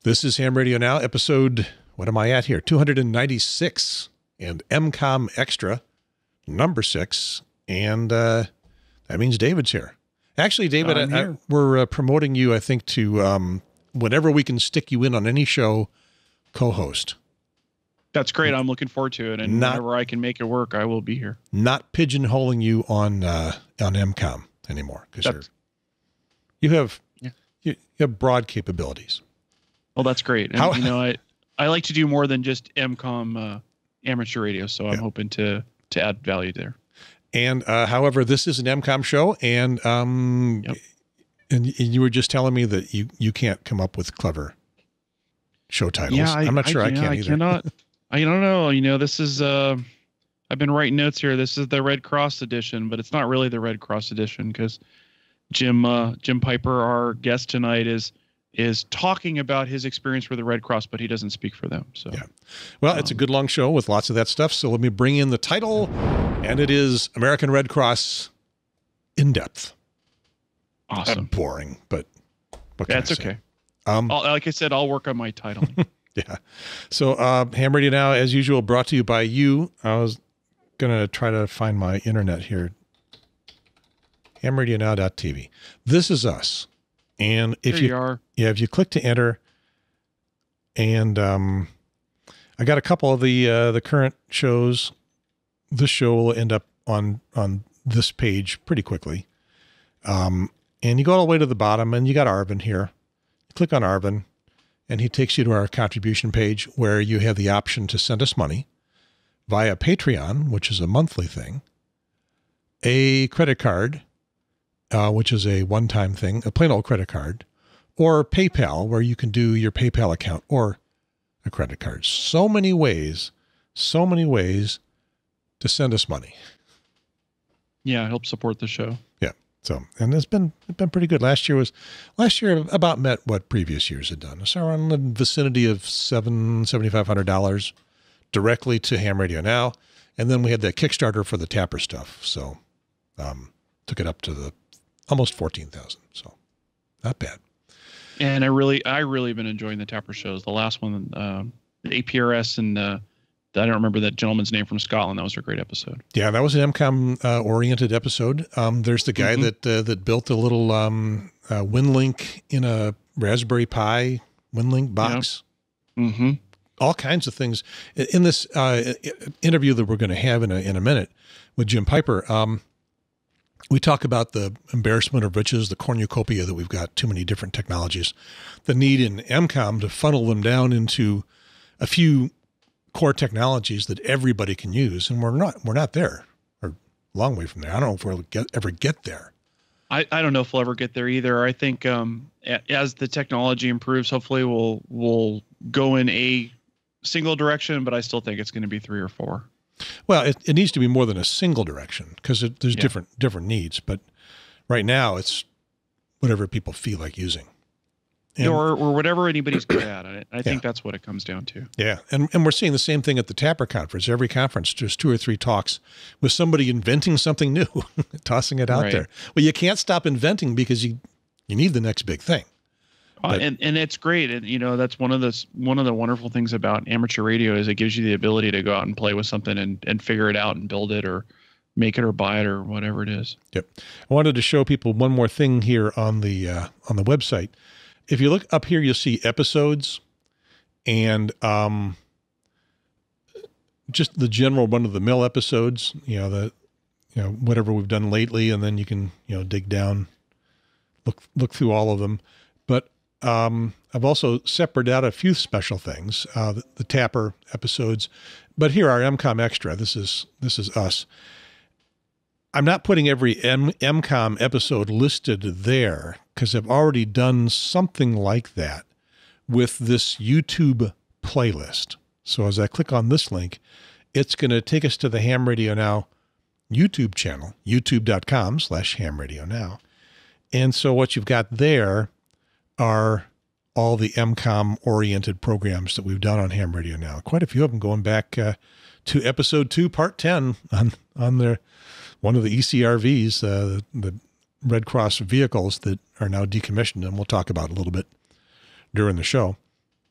This is Ham Radio Now, episode, what am I at here? 296, and EmComm Extra, number 6, and that means David's here. Actually, David, we're promoting you, I think, to whenever we can stick you in on any show, co-host. That's great. I'm looking forward to it, and whenever I can make it work, I will be here. Not pigeonholing you on EmComm anymore, because you have broad capabilities. Well, that's great. And, I like to do more than just EmComm amateur radio, so I'm hoping to add value there. And however, this is an EmComm show, and you were just telling me that you can't come up with clever show titles. Yeah, I'm not sure I can either. I cannot. I don't know. This is I've been writing notes here. This is the Red Cross edition, but it's not really the Red Cross edition because Jim Piper, our guest tonight, is talking about his experience with the Red Cross, but he doesn't speak for them. So well, it's a good long show with lots of that stuff. So let me bring in the title, and it is American Red Cross in depth. Awesome. Boring, but that's okay. Like I said, I'll work on my title. Yeah. So Ham Radio Now, as usual, brought to you by you. I was going to try to find my internet here. HamRadioNow.tv. This is us. And if if you click to enter, and I got a couple of the current shows. This show will end up on this page pretty quickly. And you go all the way to the bottom, and you got Arvin here. You click on Arvin, and he takes you to our contribution page where you have the option to send us money via Patreon, which is a monthly thing, a credit card, which is a one-time thing, a plain old credit card, or PayPal, where you can do your PayPal account or a credit card. So many ways to send us money. Yeah, help support the show. Yeah. So, and it's been pretty good. Last year about met what previous years had done. So around the vicinity of $7,500 directly to Ham Radio Now. And then we had that Kickstarter for the Tapper stuff. So, took it up to almost 14,000. So not bad. And I really been enjoying the Tapper shows. The last one, the APRS, and I don't remember that gentleman's name from Scotland. That was a great episode. Yeah, that was an EmComm oriented episode. There's the guy that built a little WinLink in a Raspberry Pi WinLink box. Yep. Mm-hmm. All kinds of things. In this interview that we're going to have in a minute with Jim Piper, we talk about the embarrassment of riches, the cornucopia that we've got too many different technologies, the need in EmComm to funnel them down into a few core technologies that everybody can use, and we're not there, or a long way from there. I don't know if we'll ever get there. I don't know if we'll ever get there either. I think as the technology improves, hopefully we'll go in a single direction, but I still think it's going to be 3 or 4. Well, it needs to be more than a single direction because there's different needs. But right now, it's whatever people feel like using. And, or whatever anybody's good at. I think that's what it comes down to. Yeah, and we're seeing the same thing at the Tapper conference. Every conference, there's 2 or 3 talks with somebody inventing something new, tossing it out there. Well, you can't stop inventing because you need the next big thing. And it's great. And that's one of the wonderful things about amateur radio is it gives you the ability to go out and play with something and figure it out and build it or make it or buy it or whatever it is. Yep. I wanted to show people one more thing here on the website. If you look up here, you'll see episodes and just the general run-of-the-mill episodes, whatever we've done lately, and then you can, dig down, look through all of them. But I've also separated out a few special things, the Tapper episodes. But here are EmComm Extra. This is us. I'm not putting every EmComm episode listed there because I've already done something like that with this YouTube playlist. So as I click on this link, it's going to take us to the Ham Radio Now YouTube channel, youtube.com/HamRadioNow. And so what you've got there are all the EmComm-oriented programs that we've done on Ham Radio Now. Quite a few of them going back to episode 2, part 10 on one of the ECRVs, the Red Cross vehicles that are now decommissioned, and we'll talk about a little bit during the show.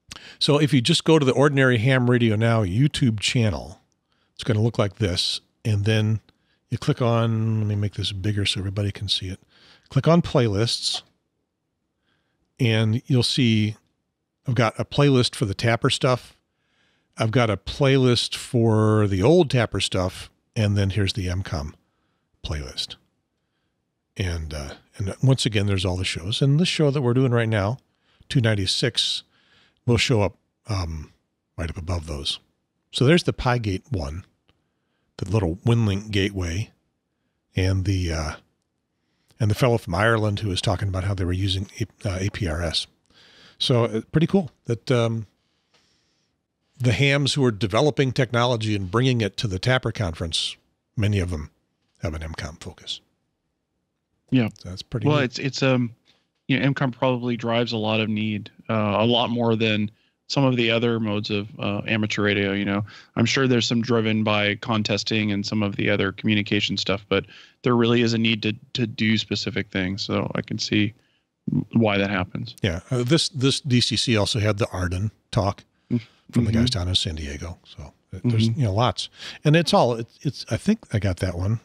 So if you just go to the ordinary Ham Radio Now YouTube channel, it's going to look like this. And then you click on, let me make this bigger so everybody can see it. Click on playlists and you'll see I've got a playlist for the Tapper stuff. I've got a playlist for the old Tapper stuff. And then here's the EmComm playlist. And once again, there's all the shows. And this show that we're doing right now, 296, will show up right up above those. So there's the Pygate one, the little WinLink gateway, and the fellow from Ireland who was talking about how they were using APRS. So pretty cool that the hams who are developing technology and bringing it to the Tapper conference, many of them have an EmComm focus. Yeah, so that's pretty. Well, neat. it's EmComm probably drives a lot of need, a lot more than some of the other modes of amateur radio. I'm sure there's some driven by contesting and some of the other communication stuff, but there really is a need to do specific things. So I can see why that happens. Yeah, this DCC also had the Arden talk from the guys down in San Diego. So there's lots, and it's all it's. I think I got that one.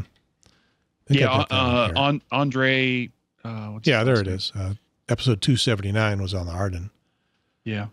Andre. There it is. Episode 279 was on the Arden. Yeah.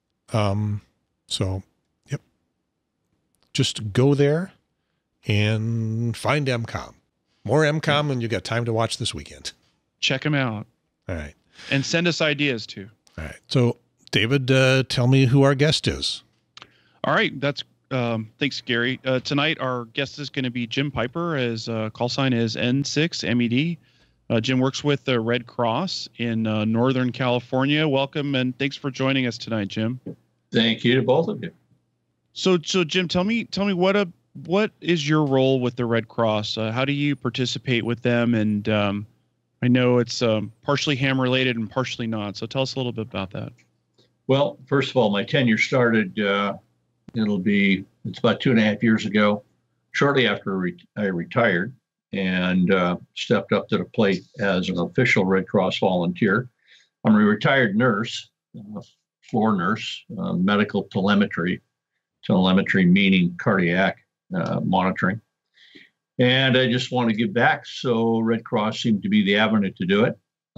So, yep. Just go there and find EmComm. More EmComm, and you got time to watch this weekend. Check them out. All right. And send us ideas too. All right. So, David, tell me who our guest is. All right. That's thanks, Gary. Tonight, our guest is going to be Jim Piper. His call sign is N6MED. Jim works with the Red Cross in Northern California. Welcome, and thanks for joining us tonight, Jim. Thank you to both of you. So Jim, tell me what is your role with the Red Cross? How do you participate with them? And I know it's partially ham related and partially not. So tell us a little bit about that. Well, first of all, my tenure started. It's about 2.5 years ago, shortly after I retired. And stepped up to the plate as an official Red Cross volunteer. I'm a retired nurse, floor nurse, medical telemetry meaning cardiac monitoring. And I just want to give back. So Red Cross seemed to be the avenue to do it.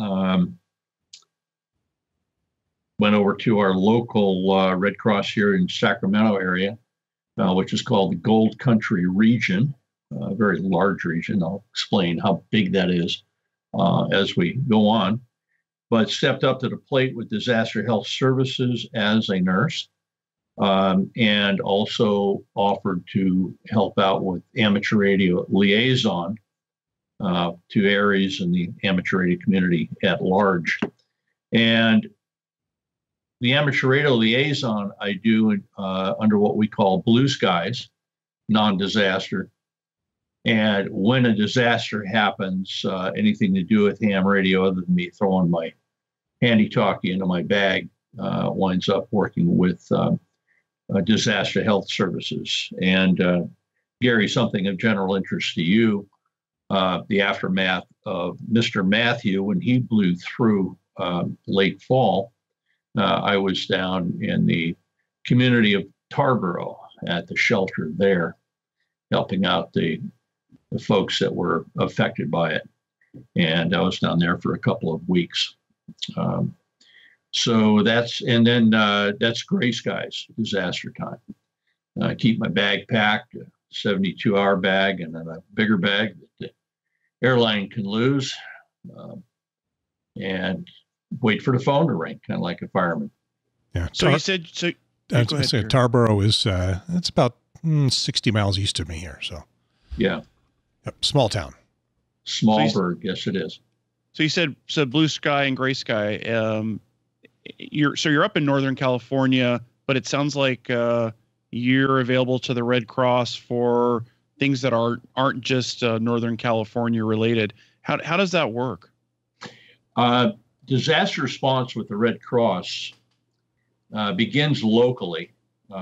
Went over to our local Red Cross here in Sacramento area, which is called the Gold Country region. A very large region. I'll explain how big that is as we go on. But stepped up to the plate with Disaster Health Services as a nurse, and also offered to help out with amateur radio liaison to areas in the amateur radio community at large. And the amateur radio liaison I do under what we call blue skies, non-disaster. And when a disaster happens, anything to do with ham radio other than me throwing my handy-talkie into my bag winds up working with Disaster Health Services. And Gary, something of general interest to you, the aftermath of Mr. Matthew, when he blew through late fall, I was down in the community of Tarboro at the shelter there, helping out the folks that were affected by it. And I was down there for a couple of weeks. So that's gray skies, disaster time. I keep my bag packed, a 72-hour bag, and then a bigger bag that the airline can lose, and wait for the phone to ring, kind of like a fireman. Yeah. So you said, I was say Tarboro is, it's about 60 miles east of me here. So yeah. Yep, small town. Smallburg, yes, it is. So you said blue sky and gray sky. You're up in Northern California, but it sounds like you're available to the Red Cross for things that aren't just Northern California related. How does that work? Disaster response with the Red Cross begins locally.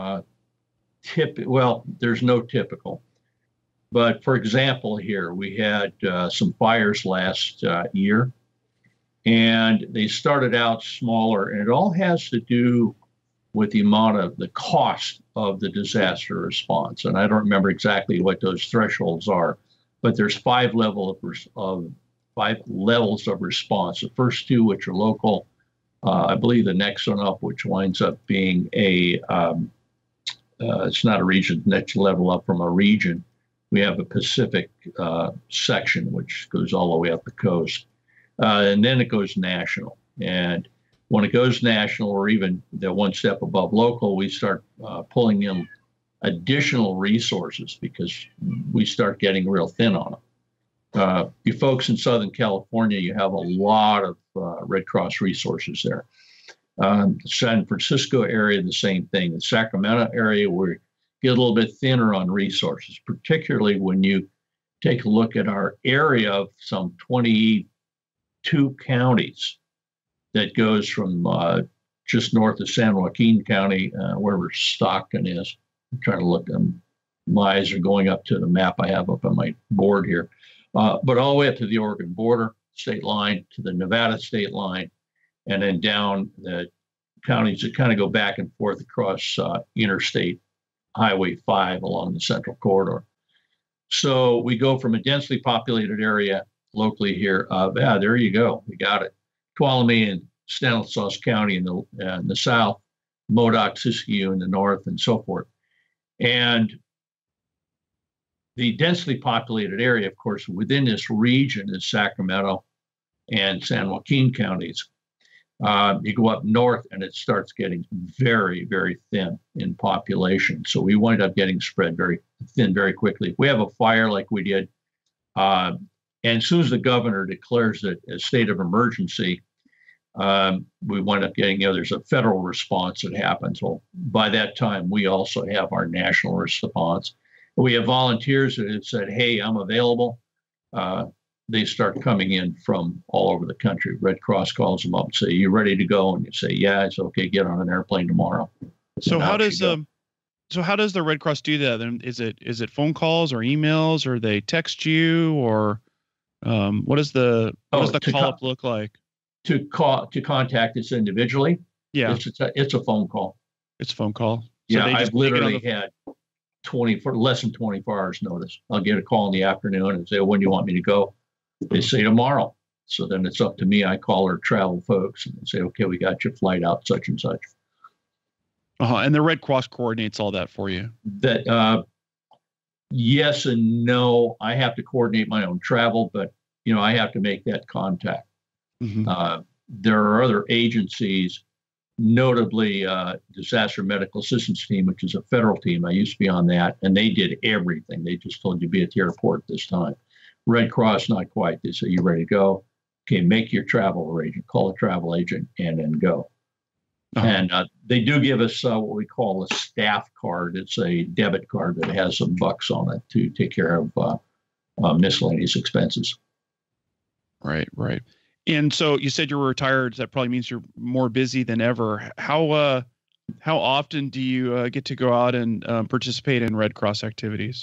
There's no typical. But for example, here we had some fires last year, and they started out smaller, and it all has to do with the cost of the disaster response. And I don't remember exactly what those thresholds are, but there's five levels of response. The first two, which are local, I believe the next one up, which winds up being it's not a region, next level up from a region, we have a Pacific section, which goes all the way up the coast. And then it goes national. And when it goes national, or even the one step above local, we start pulling in additional resources because we start getting real thin on them. You folks in Southern California, you have a lot of Red Cross resources there. San Francisco area, the same thing. The Sacramento area, we get a little bit thinner on resources, particularly when you take a look at our area of some 22 counties that goes from just north of San Joaquin County, wherever Stockton is. I'm trying to look. My eyes are going up to the map I have up on my board here. But all the way up to the Oregon border, state line, to the Nevada state line, and then down the counties that kind of go back and forth across Interstate Highway 5 along the Central Corridor. So we go from a densely populated area locally here. There you go. We got it. Tuolumne and Stanislaus County in the south, Modoc, Siskiyou in the north, and so forth. And the densely populated area, of course, within this region is Sacramento and San Joaquin counties. You go up north and it starts getting very, very thin in population. So we wind up getting spread very thin very quickly. If we have a fire like we did, and as soon as the governor declares it a state of emergency, we wind up getting, there's a federal response that happens. Well, by that time, we also have our national response. We have volunteers that have said, hey, I'm available. They start coming in from all over the country. Red Cross calls them up and say, you ready to go? And you say, yeah, it's okay. Get on an airplane tomorrow. So how does the Red Cross do that? Then is it phone calls or emails, or they text you, or what does the call up look like? To contact us individually. Yeah, it's a phone call. It's a phone call. So yeah, I've literally had less than 24 hours notice. I'll get a call in the afternoon and say, when do you want me to go? They say tomorrow. So then it's up to me. I call our travel folks and say, okay, we got your flight out such and such. And the Red Cross coordinates all that for you? That yes and no. I have to coordinate my own travel, but I have to make that contact. Mm-hmm. There are other agencies, notably Disaster Medical Assistance Team, which is a federal team. I used to be on that, and they did everything. They just told you be at the airport this time. Red Cross, not quite. They say, you ready to go? Okay, make your travel arrangement. Call a travel agent and then go. Uh-huh. And they do give us what we call a staff card. It's a debit card that has some bucks on it to take care of miscellaneous expenses. Right. And so you said you were retired. That probably means you're more busy than ever. How often do you get to go out and participate in Red Cross activities?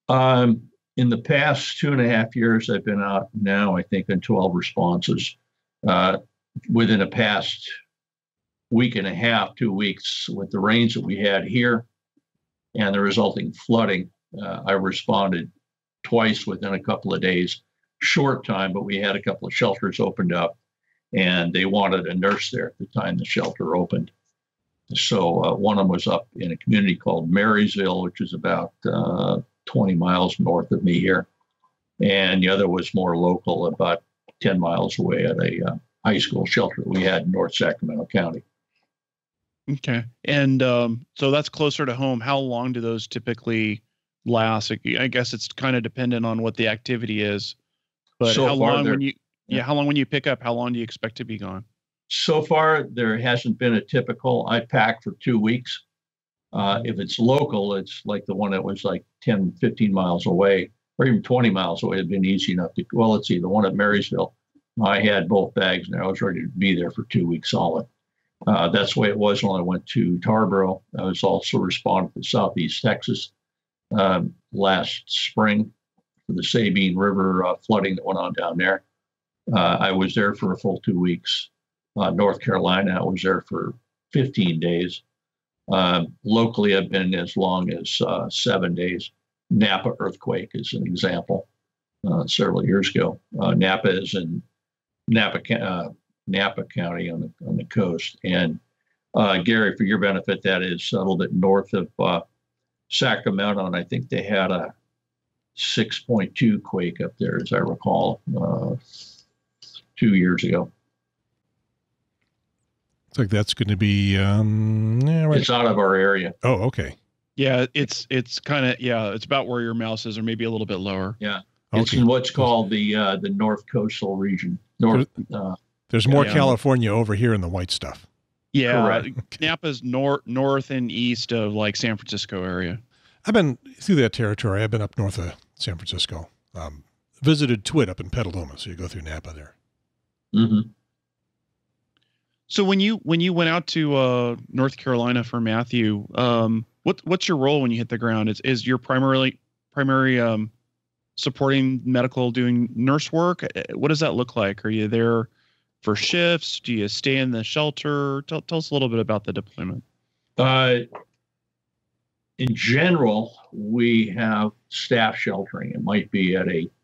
In the past 2.5 years, I've been out now, I think, in 12 responses. Within the past week and a half, 2 weeks, with the rains that we had here and the resulting flooding, I responded twice within a couple of days. Short time, but we had a couple of shelters opened up, and they wanted a nurse there at the time the shelter opened. So one of them was up in a community called Marysville, which is about 20 miles north of me here. And the other was more local, about 10 miles away at a high school shelter that we had in North Sacramento County. Okay. And so that's closer to home. How long do those typically last? I guess it's kind of dependent on what the activity is. But so how long when you pick up, how long do you expect to be gone? So far, there hasn't been a typical. I pack for 2 weeks. If it's local, it's like the one that was like 10, 15 miles away, or even 20 miles away. It'd been easy enough to, well, let's see, the one at Marysville, I had both bags and I was ready to be there for 2 weeks solid. That's the way it was when I went to Tarboro. I was also responding to Southeast Texas last spring for the Sabine River flooding that went on down there. I was there for a full 2 weeks. North Carolina, I was there for 15 days. Locally, I've been as long as 7 days. Napa earthquake is an example. Several years ago, Napa is in Napa County on the coast, and Gary, for your benefit, that is a little bit north of Sacramento, and I think they had a 6.2 quake up there, as I recall, 2 years ago. Looks like that's going to be right. It's out of our area. Oh, okay. Yeah, it's kind of, it's about where your mouse is, or maybe a little bit lower. Yeah. It's in what's called the North Coastal region. There's more California over here in the white stuff. Yeah, Napa's north and east of like San Francisco area. I've been through that territory. I've been up north of San Francisco. Visited Twit up in Petaluma, so you go through Napa there. Mm-hmm. So when you went out to North Carolina for Matthew, what's your role when you hit the ground? Is your primary supporting medical, doing nurse work? What does that look like? Are you there for shifts? Do you stay in the shelter? Tell us a little bit about the deployment. In general, we have staff sheltering. It might be at a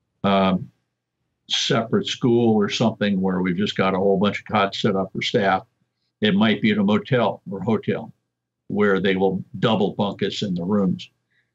separate school or something where we've just got a whole bunch of cots set up for staff. It might be at a motel or hotel where they will double bunk us in the rooms.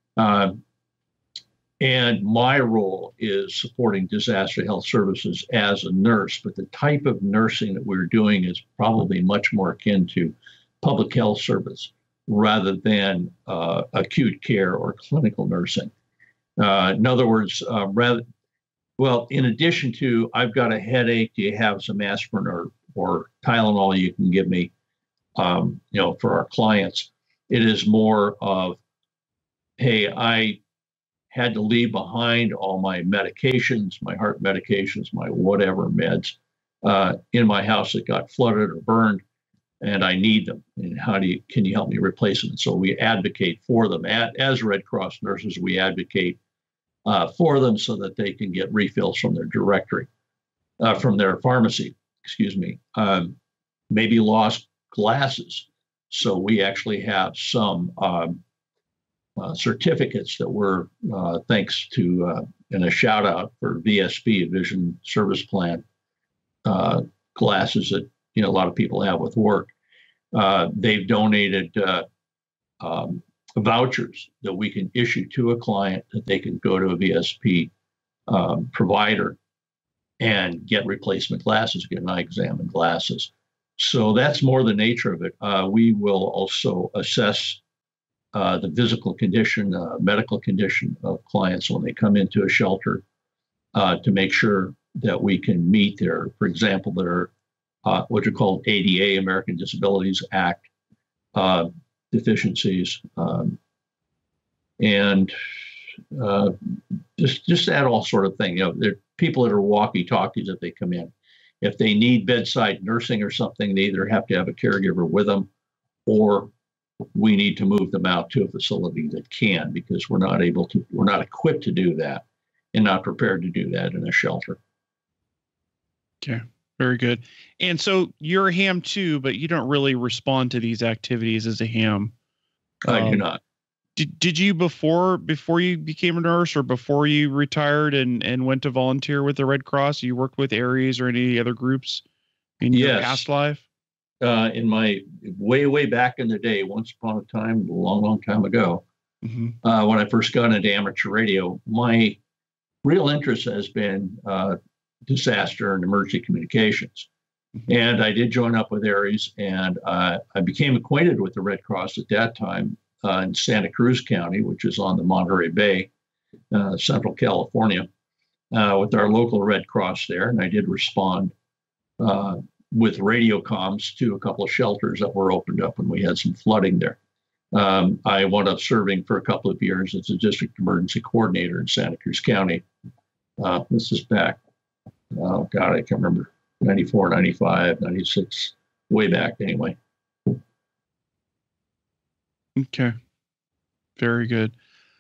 And my role is supporting disaster health services as a nurse, but the type of nursing that we're doing is probably much more akin to public health service rather than acute care or clinical nursing. In other words, in addition to, I've got a headache, do you have some aspirin or Tylenol you can give me, for our clients? It is more of, hey, I had to leave behind all my medications, my heart medications, my whatever meds in my house that got flooded or burned, and I need them. And can you help me replace them? And so we advocate for them. As Red Cross nurses, we advocate for them so that they can get refills from their directory, from their pharmacy, maybe lost glasses. So we actually have some certificates that were, thanks to, and a shout out for VSP, Vision Service Plan, glasses that, a lot of people have with work. They've donated vouchers that we can issue to a client that they can go to a VSP provider and get replacement glasses, get an eye exam and glasses. So that's more the nature of it. We will also assess the physical condition, medical condition of clients when they come into a shelter to make sure that we can meet their, for example, their what are called ADA, American Disabilities Act deficiencies, and just that all sort of thing. There are people that are walkie-talkies if they come in. If they need bedside nursing or something, they either have to have a caregiver with them, or we need to move them out to a facility that can, because we're not equipped to do that and not prepared to do that in a shelter. Okay. Very good. And so you're a ham too, but you don't really respond to these activities as a ham. I do not. Did you before you became a nurse, or before you retired and went to volunteer with the Red Cross, you worked with Aries or any other groups in your past life? In my way back in the day, once upon a time, a long time ago, when I first got into amateur radio, my real interest has been disaster and emergency communications. And I did join up with Aries, and I became acquainted with the Red Cross at that time in Santa Cruz County, which is on the Monterey Bay, Central California, with our local Red Cross there. And I did respond with radio comms to a couple of shelters that were opened up when we had some flooding there. I wound up serving for a couple of years as a district emergency coordinator in Santa Cruz County. This is back, oh God, I can't remember, 94, 95, 96, way back anyway. Okay. Very good.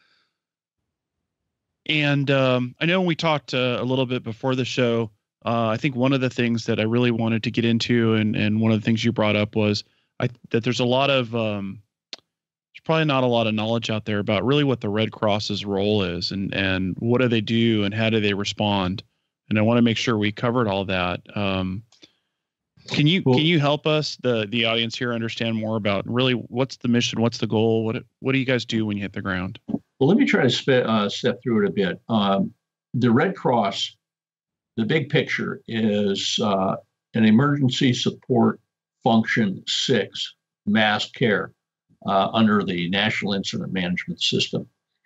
And I know we talked a little bit before the show. I think one of the things that I really wanted to get into, and one of the things you brought up was that there's a lot of there's probably not a lot of knowledge out there about really what the Red Cross's role is and what do they do and how do they respond. And I want to make sure we covered all that. Can you help us, the audience here, understand more about really what's the mission, what's the goal, what do you guys do when you hit the ground? Well, let me try to step through it a bit. The Red Cross, the big picture is an emergency support function 6, mass care under the National Incident Management System.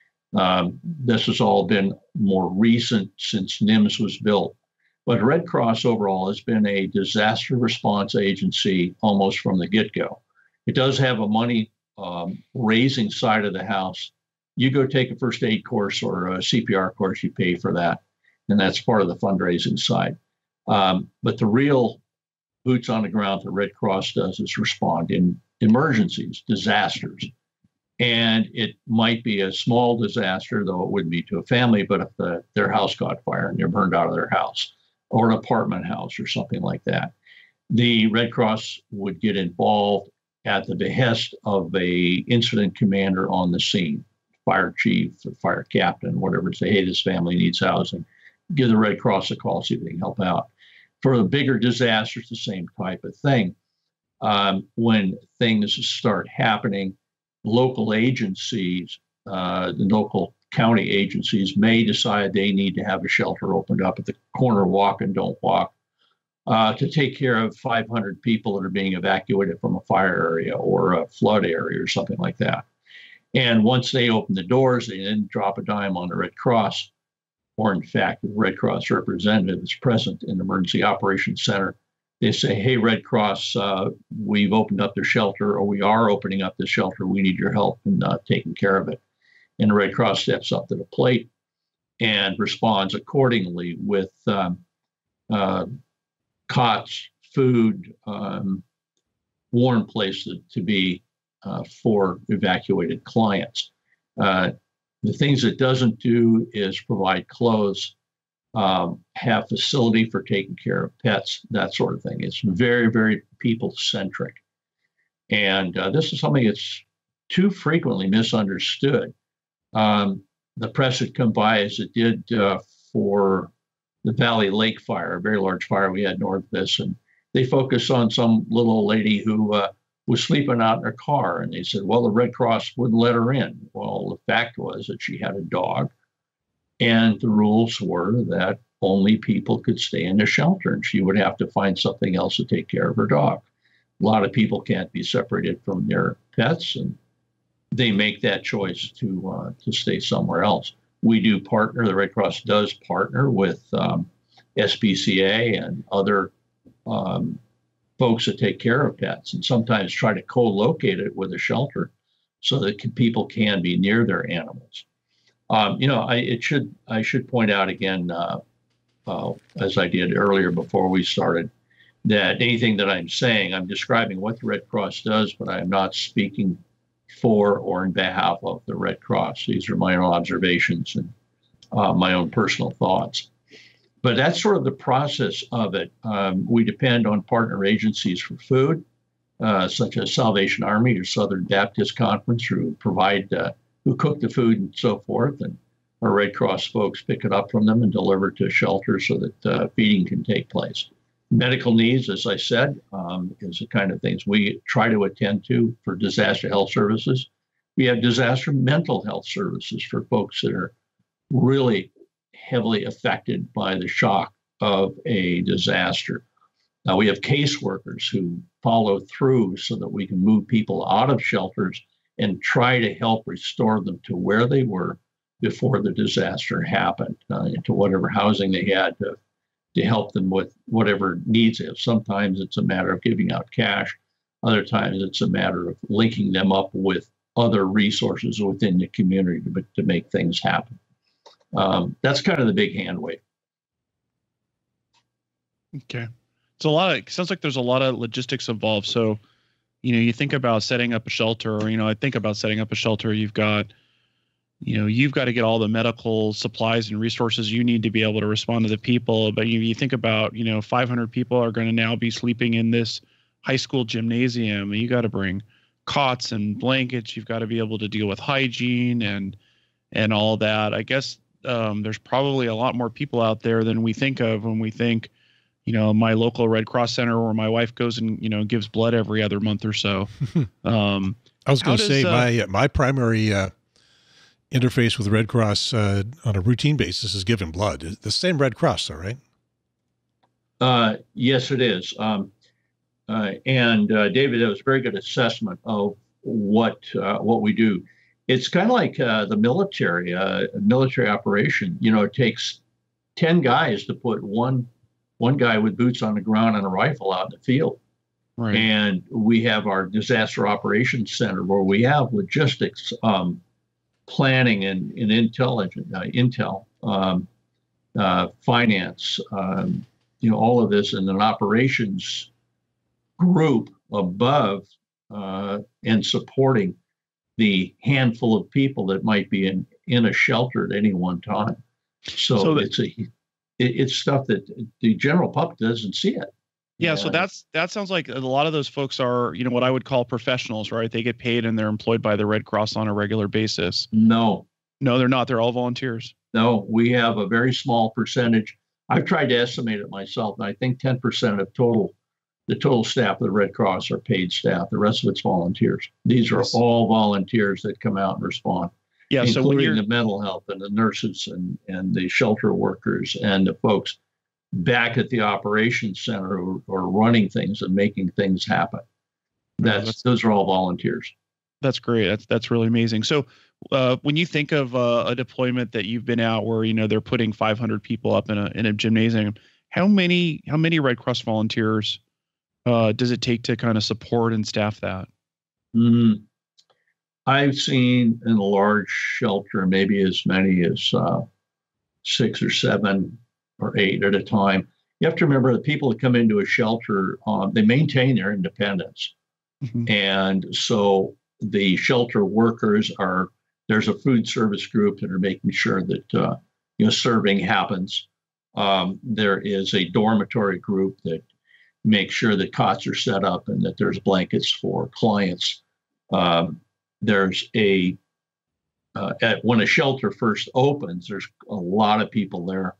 This has all been more recent since NIMS was built. But Red Cross overall has been a disaster response agency almost from the get-go. It does have a money raising side of the house. You go take a first aid course or a CPR course, you pay for that. And that's part of the fundraising side. But the real boots on the ground that Red Cross does is respond in emergencies, disasters. And it might be a small disaster, though it wouldn't be to a family, but if their house caught fire and they're burned out of their house, or an apartment house or something like that, the Red Cross would get involved at the behest of a incident commander on the scene, fire chief or fire captain, whatever, say, hey, this family needs housing. Give the Red Cross a call, see if they can help out. For the bigger disasters, the same type of thing. When things start happening, local agencies, the local county agencies may decide they need to have a shelter opened up at the corner walk and don't walk to take care of 500 people that are being evacuated from a fire area or a flood area or something like that. And once they open the doors, they then drop a dime on the Red Cross, or in fact, the Red Cross representative is present in the Emergency Operations Center. They say, hey, Red Cross, we've opened up the shelter, or we are opening up the shelter. We need your help in taking care of it. And the Red Cross steps up to the plate and responds accordingly with cots, food, warm places to be for evacuated clients. The things it doesn't do is provide clothes, have facility for taking care of pets, that sort of thing. It's very, very people-centric. And this is something that's too frequently misunderstood. The press had come by, as it did for the Valley Lake fire, a very large fire we had north of this, and they focused on some little old lady who was sleeping out in her car, and they said, well, the Red Cross wouldn't let her in. Well, the fact was that she had a dog, and the rules were that only people could stay in the shelter, and she would have to find something else to take care of her dog. A lot of people can't be separated from their pets, and they make that choice to stay somewhere else. We do partner, the Red Cross does partner with SPCA and other folks that take care of pets, and sometimes try to co-locate it with a shelter so that people can be near their animals. I should point out again, as I did earlier before we started, that anything that I'm saying, I'm describing what the Red Cross does, but I am not speaking for or in behalf of the Red Cross. These are my own observations and my own personal thoughts. But that's sort of the process of it. We depend on partner agencies for food, such as Salvation Army or Southern Baptist Conference, who cook the food and so forth. And our Red Cross folks pick it up from them and deliver it to shelters so that feeding can take place. Medical needs, as I said, is the kind of things we try to attend to for disaster health services. We have disaster mental health services for folks that are really heavily affected by the shock of a disaster. Now, we have caseworkers who follow through so that we can move people out of shelters and try to help restore them to where they were before the disaster happened, into whatever housing they had to help them with whatever needs they have. Sometimes it's a matter of giving out cash. Other times it's a matter of linking them up with other resources within the community to make things happen. That's kind of the big hand wave. Okay. It's sounds like there's a lot of logistics involved. So, you think about setting up a shelter, or, I think about setting up a shelter. You've got to get all the medical supplies and resources you need to be able to respond to the people. But you think about, 500 people are going to now be sleeping in this high school gymnasium, you got to bring cots and blankets. You've got to be able to deal with hygiene and all that. I guess there's probably a lot more people out there than we think of when we think, my local Red Cross Center where my wife goes and, gives blood every other month or so. I was going to say my primary interface with Red Cross on a routine basis is giving blood. The same Red Cross, though, right? Yes, it is. And David, that was a very good assessment of what we do. It's kind of like the military operation. It takes 10 guys to put one guy with boots on the ground and a rifle out in the field. Right. And we have our disaster operations center where we have logistics, planning and intel, finance, all of this in an operations group above and supporting the handful of people that might be in a shelter at any one time. So it's stuff that the general public doesn't see it. Yeah. So that sounds like a lot of those folks are, what I would call professionals, right? They get paid and they're employed by the Red Cross on a regular basis. No, they're not. They're all volunteers. No, we have a very small percentage. I've tried to estimate it myself, and I think 10% of the total staff of the Red Cross are paid staff. The rest of it's volunteers. These are all volunteers that come out and respond. Yeah, including the mental health and the nurses and the shelter workers and the folks back at the operations center who are running things and making things happen. Those are all volunteers. That's great. That's really amazing. So when you think of a deployment that you've been out where, they're putting 500 people up in a gymnasium, how many Red Cross volunteers does it take to kind of support and staff that? Mm-hmm. I've seen in a large shelter maybe as many as 6 or 7 or 8 at a time. You have to remember the people that come into a shelter, they maintain their independence. Mm-hmm. And so the shelter workers there's a food service group that are making sure that, serving happens. There is a dormitory group that makes sure that cots are set up and that there's blankets for clients. There's when a shelter first opens, there's a lot of people there,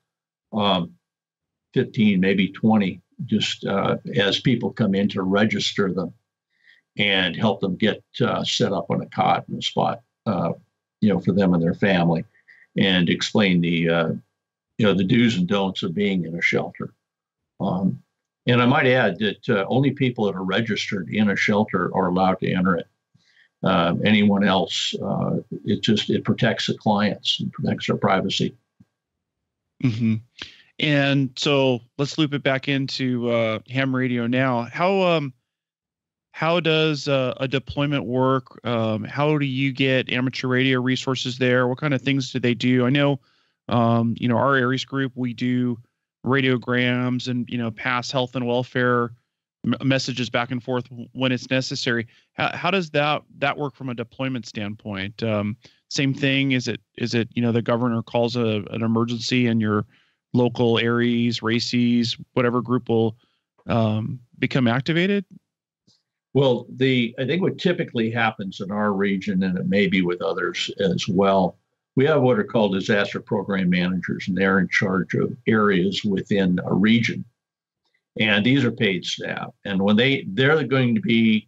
15, maybe 20, just as people come in to register them and help them get set up on a cot in a spot, for them and their family, and explain the do's and don'ts of being in a shelter. And I might add that only people that are registered in a shelter are allowed to enter it. Anyone else, it protects the clients and protects their privacy. Mm-hmm. And so let's loop it back into HamRadioNow. How does a deployment work? How do you get amateur radio resources there? What kind of things do they do? I know, our Aries group, we do radiograms and, pass health and welfare messages back and forth when it's necessary. How does that work from a deployment standpoint? Same thing. Is it the governor calls an emergency and your local Aries, Races, whatever group will become activated? Well, I think what typically happens in our region, and it may be with others as well, we have what are called disaster program managers, and they're in charge of areas within a region. And these are paid staff. And when they're going to be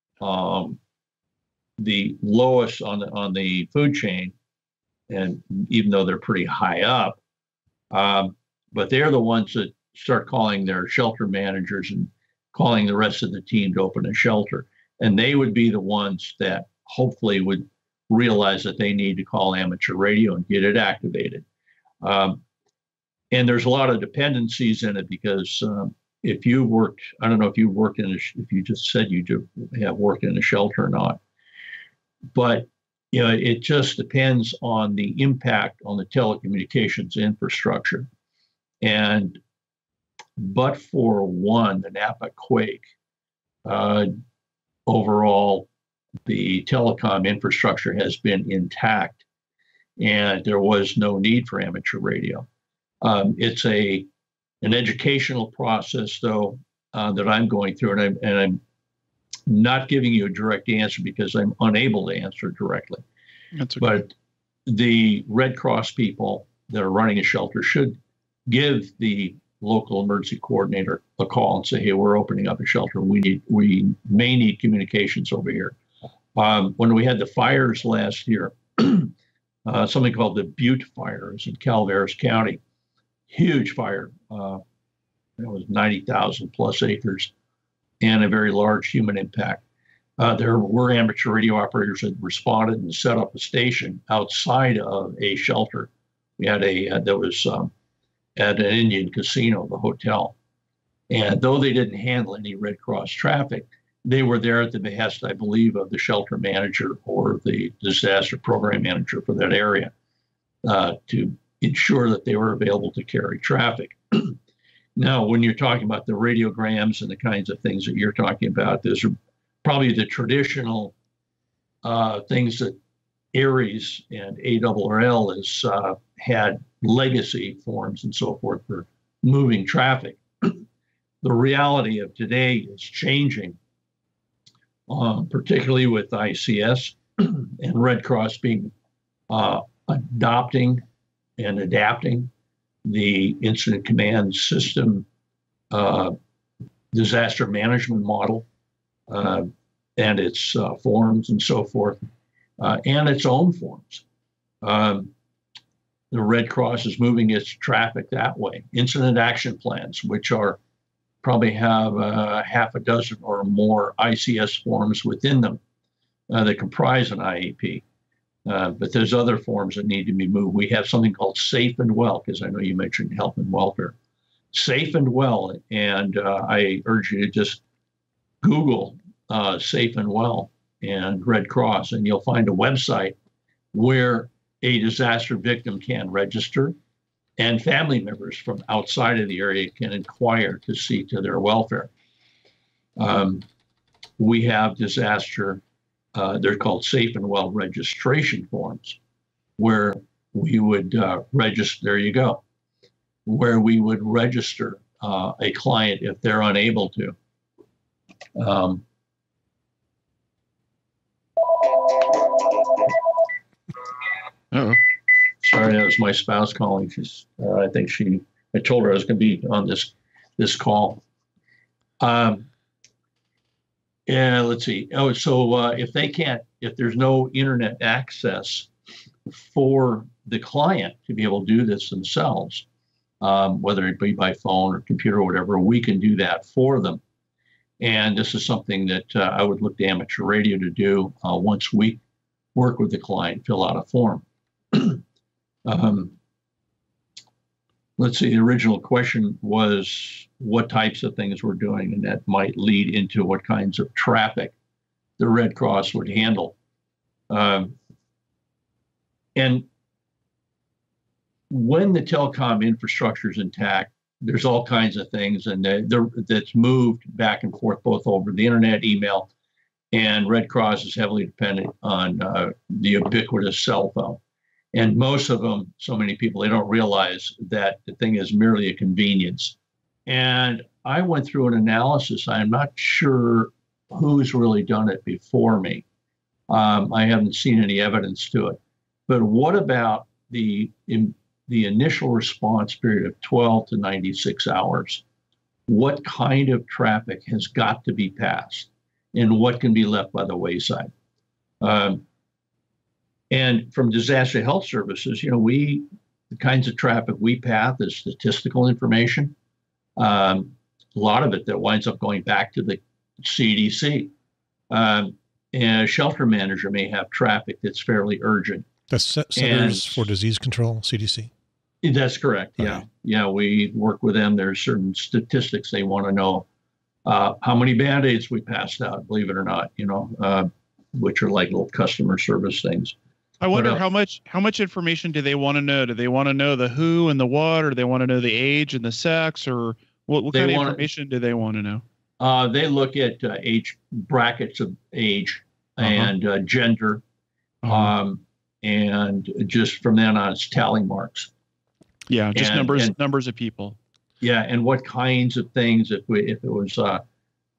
the lowest on the food chain, and even though they're pretty high up, but they're the ones that start calling their shelter managers and calling the rest of the team to open a shelter. And they would be the ones that hopefully would realize that they need to call amateur radio and get it activated. And there's a lot of dependencies in it because if you worked, I don't know if you worked if you just said you do have worked in a shelter or not, but it just depends on the impact on the telecommunications infrastructure. And but for the Napa quake, overall, the telecom infrastructure has been intact, and there was no need for amateur radio. It's an educational process, though, that I'm going through, and not giving you a direct answer because I'm unable to answer directly. That's okay. But the Red Cross people that are running a shelter should give the local emergency coordinator a call and say, hey, we're opening up a shelter. We may need communications over here. When we had the fires last year, something called the Butte fires in Calaveras County, huge fire. It was 90,000 plus acres and a very large human impact. There were amateur radio operators that responded and set up a station outside of a shelter. We had that was at an Indian casino, the hotel. And though they didn't handle any Red Cross traffic, they were there at the behest, I believe, of the shelter manager or the disaster program manager for that area to ensure that they were available to carry traffic. Now, when you're talking about the radiograms and the kinds of things that you're talking about, those are probably the traditional things that ARES and ARRL has had legacy forms and so forth for moving traffic. The reality of today is changing, particularly with ICS and Red Cross being adopting and adapting the incident command system disaster management model and its forms and so forth, and its own forms. The Red Cross is moving its traffic that way. Incident action plans, which are probably have half a dozen or more ICS forms within them that comprise an IAP. But there's other forms that need to be moved. We have something called Safe and Well, because I know you mentioned health and welfare. Safe and Well, and I urge you to just Google Safe and Well and Red Cross, and you'll find a website where a disaster victim can register, and family members from outside of the area can inquire to see to their welfare. We have disaster, they're called Safe and Well registration forms, where we would register, there you go, where we would register a client if they're unable to. Sorry, that was my spouse calling. She's, I told her I was going to be on this call. And let's see. Oh, so if there's no internet access for the client to be able to do this themselves, whether it be by phone or computer or whatever, we can do that for them. And this is something that I would look to amateur radio to do once we work with the client, fill out a form. Let's see, the original question was what types of things we're doing, and that might lead into what kinds of traffic the Red Cross would handle. And when the telecom infrastructure is intact, there's all kinds of things, and that's moved back and forth both over the internet, email, and Red Cross is heavily dependent on the ubiquitous cell phone. And most of them, so many people, they don't realize that the thing is merely a convenience. And I went through an analysis. I'm not sure who's really done it before me. I haven't seen any evidence to it. But what about the initial response period of 12 to 96 hours? What kind of traffic has got to be passed, and what can be left by the wayside? And from Disaster Health Services, the kinds of traffic we path is statistical information. A lot of it that winds up going back to the CDC. And a shelter manager may have traffic that's fairly urgent. That's Centers for Disease Control, CDC. That's correct. Yeah. Okay. Yeah. We work with them. There's certain statistics they want to know. How many Band-Aids we passed out, believe it or not, which are like little customer service things. I wonder how much information do they want to know? Do they want to know the who and the what, or do they want to know the age and the sex, or what kind of information do they want to know? They look at age brackets of age and gender, and just from then on, it's tally marks. Yeah, just numbers of people. Yeah, and what kinds of things? If it was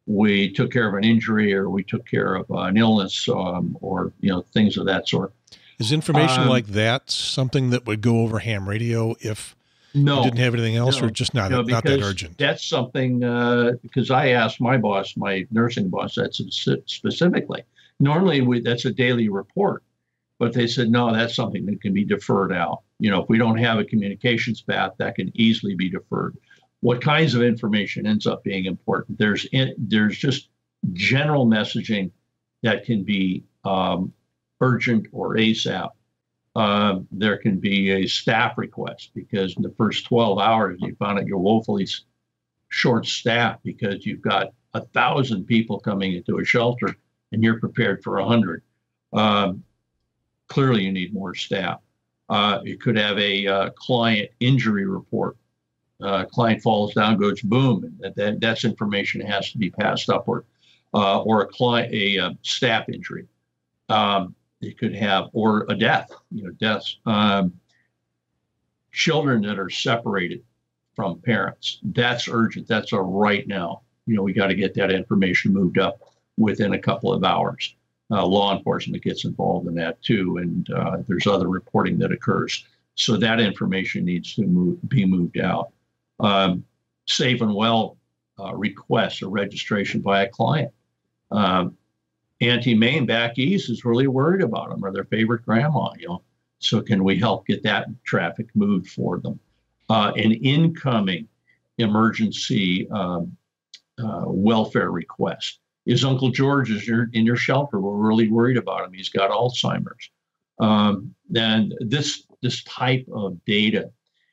we took care of an injury, or we took care of an illness, or things of that sort. Is information like that something that would go over ham radio if you didn't have anything else, or just not that urgent? That's something, because I asked my boss, my nursing boss, that's specifically. Normally, that's a daily report, but they said, no, that's something that can be deferred out. If we don't have a communications path, that can easily be deferred. What kinds of information ends up being important? There's just general messaging that can be urgent or ASAP. There can be a staff request because in the first 12 hours you found out you're woefully short-staffed because you've got 1,000 people coming into a shelter and you're prepared for 100. Clearly, you need more staff. You could have a client injury report. Client falls down, goes boom, and that's information that has to be passed upward. Or a staff injury. You could have, or a death, deaths. Children that are separated from parents, that's urgent. That's a right now. We got to get that information moved up within a couple of hours. Law enforcement gets involved in that too, and there's other reporting that occurs. So that information needs to be moved out. Safe and well requests or registration by a client. Auntie May in back east is really worried about them, or their favorite grandma, So can we help get that traffic moved for them? An incoming emergency welfare request. Is Uncle George in your shelter? We're really worried about him. He's got Alzheimer's. And this type of data.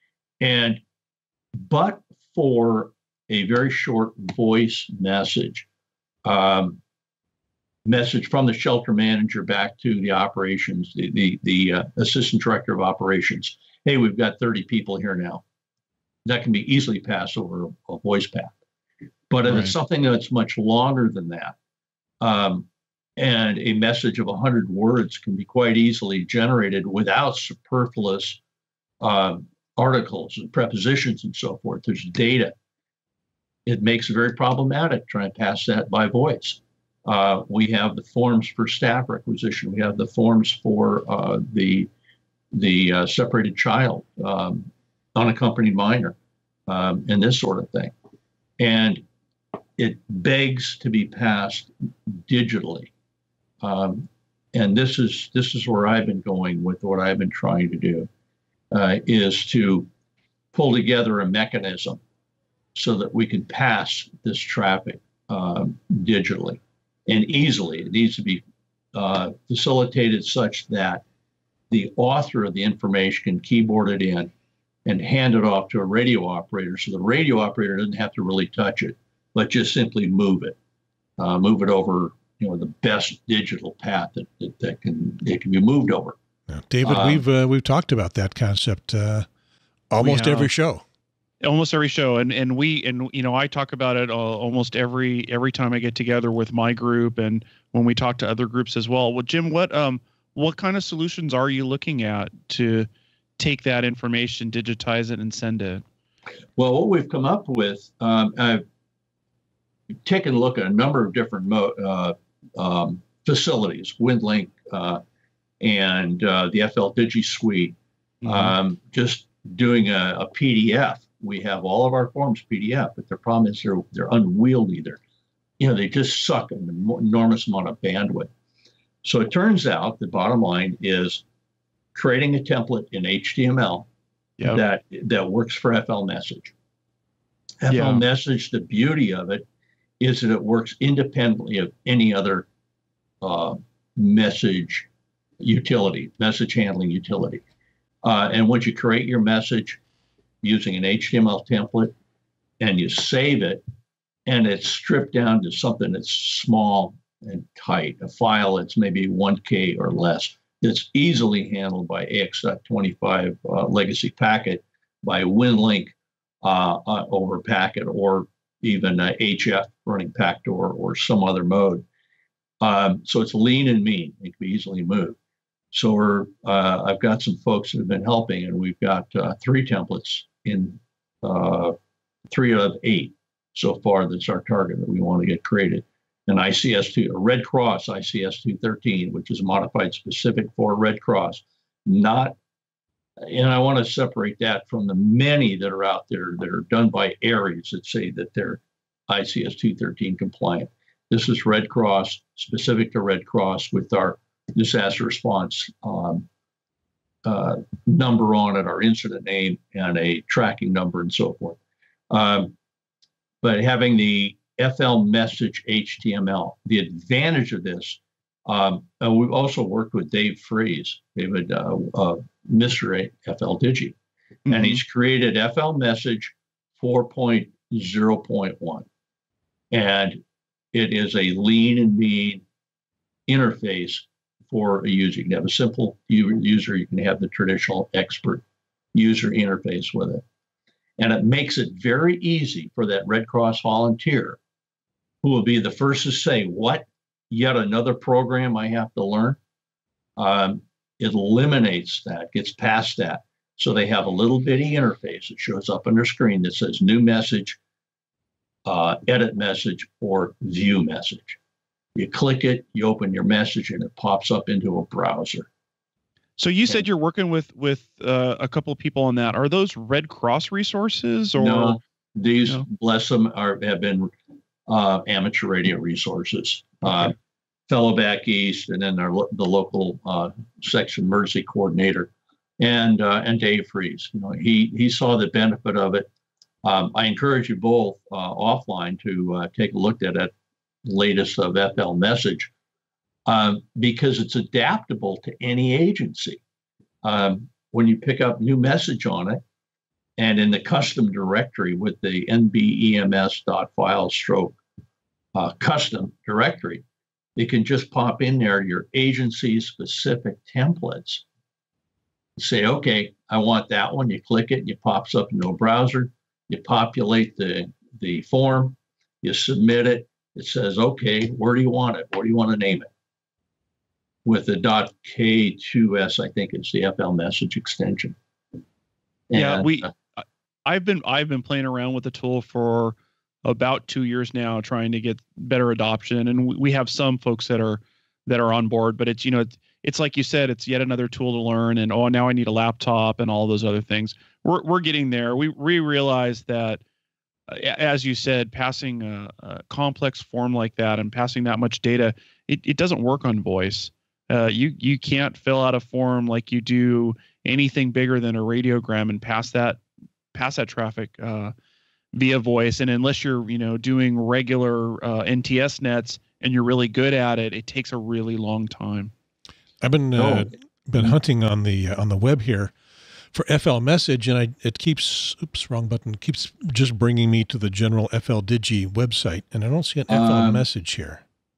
But for a very short voice message, message from the shelter manager back to the operations, the assistant director of operations. Hey, we've got 30 people here now. That can be easily passed over a voice path. But if it's something that's much longer than that, and a message of 100 words can be quite easily generated without superfluous articles and prepositions and so forth. There's data. It makes it very problematic trying to pass that by voice. We have the forms for staff requisition. We have the forms for the separated child, unaccompanied minor, and this sort of thing. And it begs to be passed digitally. And this is where I've been going with what I've been trying to do, is to pull together a mechanism so that we can pass this traffic digitally and easily. It needs to be facilitated such that the author of the information can keyboard it in and hand it off to a radio operator, so the radio operator doesn't have to really touch it, but just simply move it over, the best digital path that can be moved over. Now, David, we've talked about that concept almost every show. Almost every show, and I talk about it almost every time I get together with my group, and when we talk to other groups as well. Well, Jim, what kind of solutions are you looking at to take that information, digitize it, and send it? Well, what we've come up with, I've taken a look at a number of different facilities, WindLink and the FL Digi Suite, just doing a PDF. We have all of our forms PDF, but the problem is they're unwieldy. They just suck an enormous amount of bandwidth. So it turns out the bottom line is creating a template in HTML that works for FL Message. FL Message, the beauty of it is that it works independently of any other message handling utility. And once you create your message using an HTML template and you save it, and it's stripped down to something that's small and tight, a file that's maybe 1K or less, that's easily handled by AX.25 legacy packet, by WinLink over packet, or even HF running Packdoor or some other mode. So it's lean and mean. It can be easily moved. So I've got some folks that have been helping, and we've got 3 templates in 3 of 8 so far that's our target that we want to get created. An ICS2, a Red Cross ICS-213, which is modified specific for Red Cross, not, and I want to separate that from the many that are out there that are done by areas that say that they're ICS-213 compliant. This is Red Cross, specific to Red Cross, with our disaster response number on it, our incident name, and a tracking number and so forth. But having the FL message HTML, the advantage of this, we've also worked with Dave Freeze, David, Mr. FL Digi, and he's created FL message 4.0.1. And it is a lean and mean interface for a user. You can have a simple user, you can have the traditional expert user interface with it. And it makes it very easy for that Red Cross volunteer, who will be the first to say, what, yet another program I have to learn? It eliminates that, gets past that. So they have a little bitty interface that shows up on their screen that says new message, edit message, or view message. You click it, you open your message, and it pops up into a browser. So you said you're working with a couple of people on that. Are those Red Cross resources, or no? These, bless them, have been amateur radio resources. Okay. Fellow back east, and then the local section emergency coordinator, and Dave Freeze. He saw the benefit of it. I encourage you both offline to take a look at it. Latest of FL message, because it's adaptable to any agency. When you pick up new message on it, and in the custom directory with the nbems.file/ custom directory, you can just pop in there your agency specific templates. Say, okay, I want that one. You click it, it pops up into a browser. You populate the form, you submit it. It says, okay, where do you want it? What do you want to name it? With the .k2s, I think it's the FL message extension. And, I've been playing around with the tool for about 2 years now, trying to get better adoption. And we have some folks that are on board, but it's, it's like you said, it's yet another tool to learn. And now I need a laptop and all those other things. We're getting there. We realize that, as you said, passing a complex form like that and passing that much data, it doesn't work on voice. You can't fill out a form like you do anything bigger than a radiogram and pass that traffic via voice. And unless you're doing regular NTS nets and you're really good at it, it takes a really long time. I've been hunting on the web here for FL message, and it keeps, wrong button, keeps just bringing me to the general FL Digi website, and I don't see an FL message here.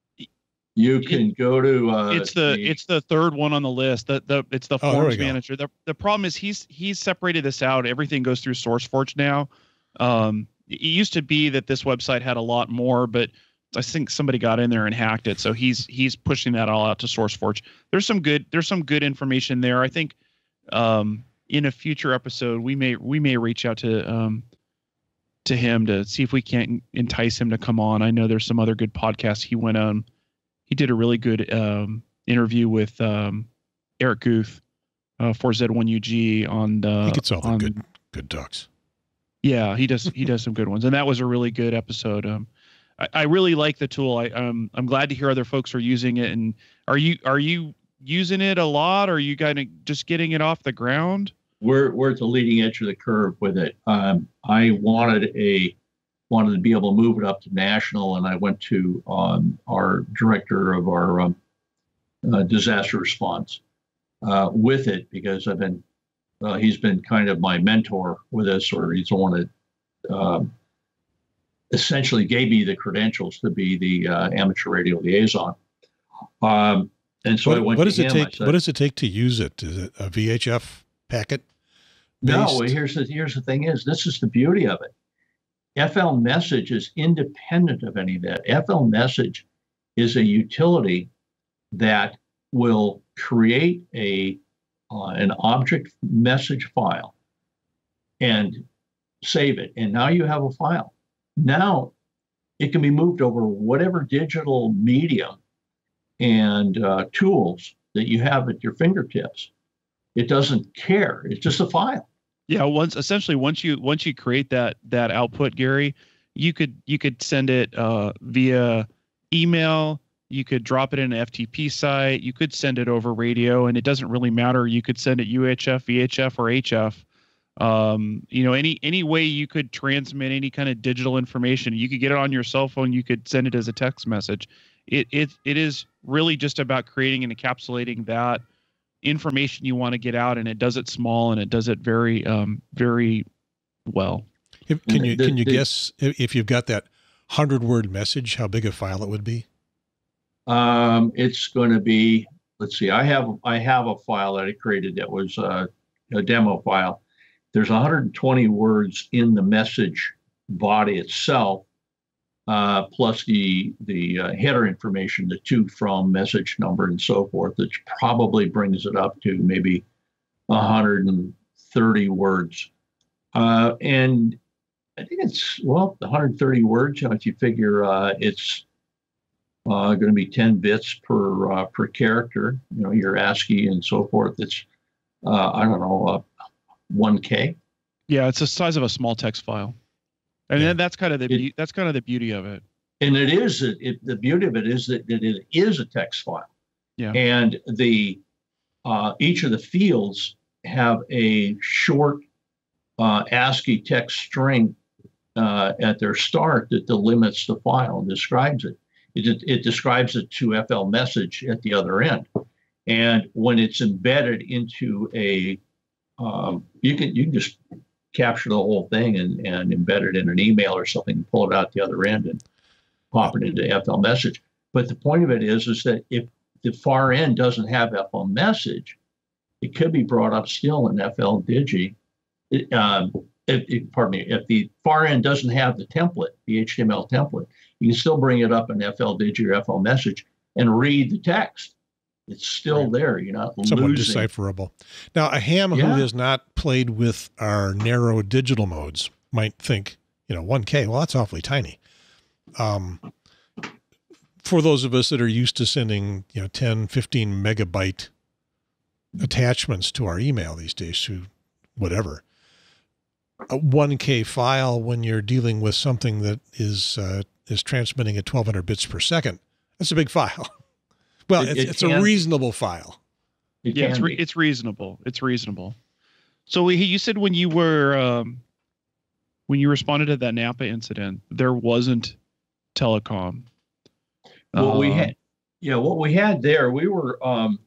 You can go to it's the third one on the list. It's the forms manager. The problem is he's separated this out. Everything goes through SourceForge now. It used to be that this website had a lot more, but I think somebody got in there and hacked it. So he's pushing that all out to SourceForge. There's some good information there. I think in a future episode we may reach out to him to see if we can't entice him to come on. I know there's some other good podcasts he went on. He did a really good interview with Eric Guth for Z1UG on the. He gets all the good talks. Yeah, he does some good ones, and that was a really good episode. I really like the tool. I'm glad to hear other folks are using it. And are you using it a lot? Or are you kind of just getting it off the ground? We're at the leading edge of the curve with it. I wanted to be able to move it up to national, and I went to our director of our disaster response with it, because he's been kind of my mentor with this, or he's the one that essentially gave me the credentials to be the amateur radio liaison. And so what does it take? What does it take to use it? Is it a VHF packet? No, here's the thing is, this is the beauty of it. FL message is independent of any of that. FL message is a utility that will create an object message file and save it. And now you have a file. Now it can be moved over whatever digital medium and tools that you have at your fingertips. It doesn't care. It's just a file. Yeah. Once you create that output, Gary, you could send it via email. You could drop it in an FTP site. You could send it over radio, and it doesn't really matter. You could send it UHF, VHF, or HF. Any way you could transmit any kind of digital information. You could get it on your cell phone. You could send it as a text message. It is really just about creating and encapsulating that information you want to get out, and it does it small, and it does it very very well. Can you guess if you've got that 100-word message, how big a file it would be? It's going to be, let's see, I have a file that I created that was a demo file. There's 120 words in the message body itself, plus the header information, the to, from, message number, and so forth, which probably brings it up to maybe 130 words. And I think it's, 130 words, if you figure it's going to be 10 bits per character, your ASCII and so forth. It's, 1K. Yeah, it's the size of a small text file. And then that's kind of the beauty of it. And it is, the beauty of it is that it is a text file. Yeah. And each of the fields have a short ASCII text string at their start that delimits the file and describes it. It describes it to FL message at the other end. And when it's embedded into a, you can just capture the whole thing and embed it in an email or something, and pull it out the other end and pop it into FL message. But the point of it is that if the far end doesn't have FL message, it could be brought up still in FL Digi. If the far end doesn't have the template, the HTML template, you can still bring it up in FL Digi or FL message and read the text. It's still there. You're not somewhat losing. Decipherable. Now, a ham who has not played with our narrow digital modes might think, 1K, well, that's awfully tiny. For those of us that are used to sending, 10, 15 megabyte attachments to our email these days, to whatever, a 1K file when you're dealing with something that is transmitting at 1200 bits per second, that's a big file. Well, it's a reasonable file. It's reasonable. It's reasonable. So you said when you responded to that Napa incident, there wasn't telecom. What we had there, we were,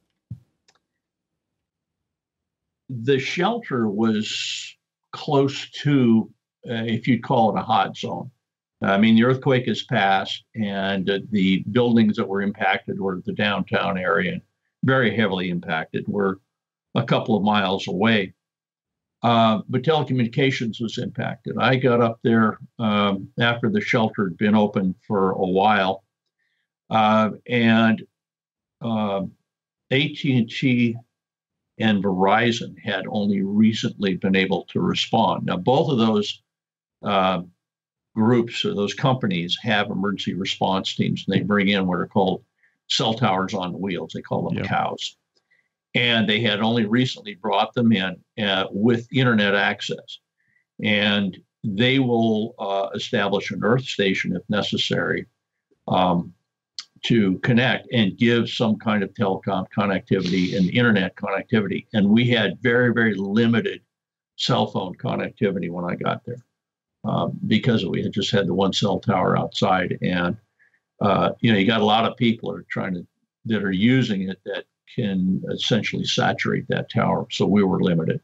the shelter was close to, if you'd call it a hot zone. I mean, the earthquake has passed, and the buildings that were impacted were the downtown area, very heavily impacted. We're a couple of miles away. But telecommunications was impacted. I got up there after the shelter had been open for a while, and AT&T and Verizon had only recently been able to respond. Now, both of those groups or those companies have emergency response teams, and they bring in what are called cell towers on wheels. They call them cows. And they had only recently brought them in with internet access. And they will establish an earth station if necessary to connect and give some kind of telecom connectivity and internet connectivity. And we had very, very limited cell phone connectivity when I got there. Because we had just had the one cell tower outside, and you got a lot of people that are using it that can essentially saturate that tower. So we were limited.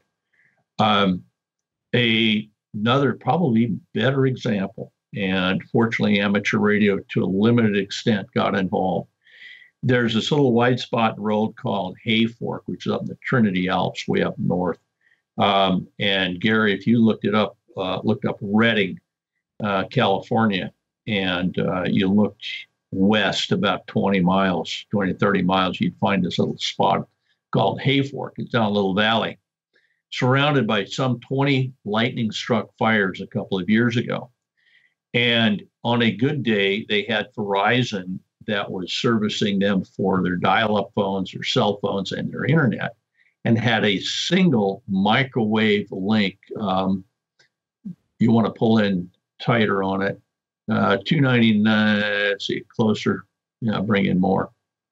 Another probably better example, and fortunately amateur radio to a limited extent got involved. There's this little wide spot road called Hayfork, which is up in the Trinity Alps, way up north. And Gary, if you looked up Redding, California, and you looked west about 20 to 30 miles, you'd find this little spot called Hayfork. It's down a little valley, surrounded by some 20 lightning-struck fires a couple of years ago. And on a good day, they had Verizon that was servicing them for their dial-up phones, their cell phones, and their internet, and had a single microwave link. You want to pull in tighter on it. $2.99. Let's see, closer. Yeah, bring in more.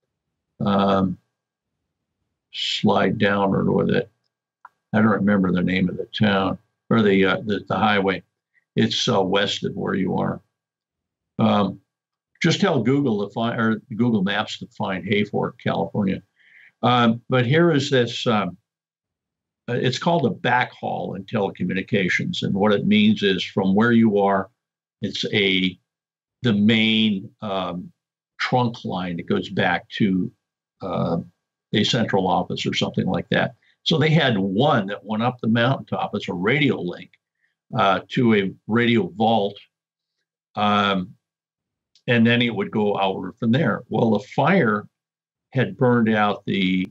Slide downward with it. I don't remember the name of the town or the highway. It's west of where you are. Just tell Google to find, or Google Maps to find Hayfork, California. But here is this. It's called a backhaul in telecommunications, and what it means is from where you are, it's the main trunk line that goes back to a central office or something like that. So they had one that went up the mountaintop as a radio link to a radio vault, and then it would go outward from there. Well, the fire had burned out the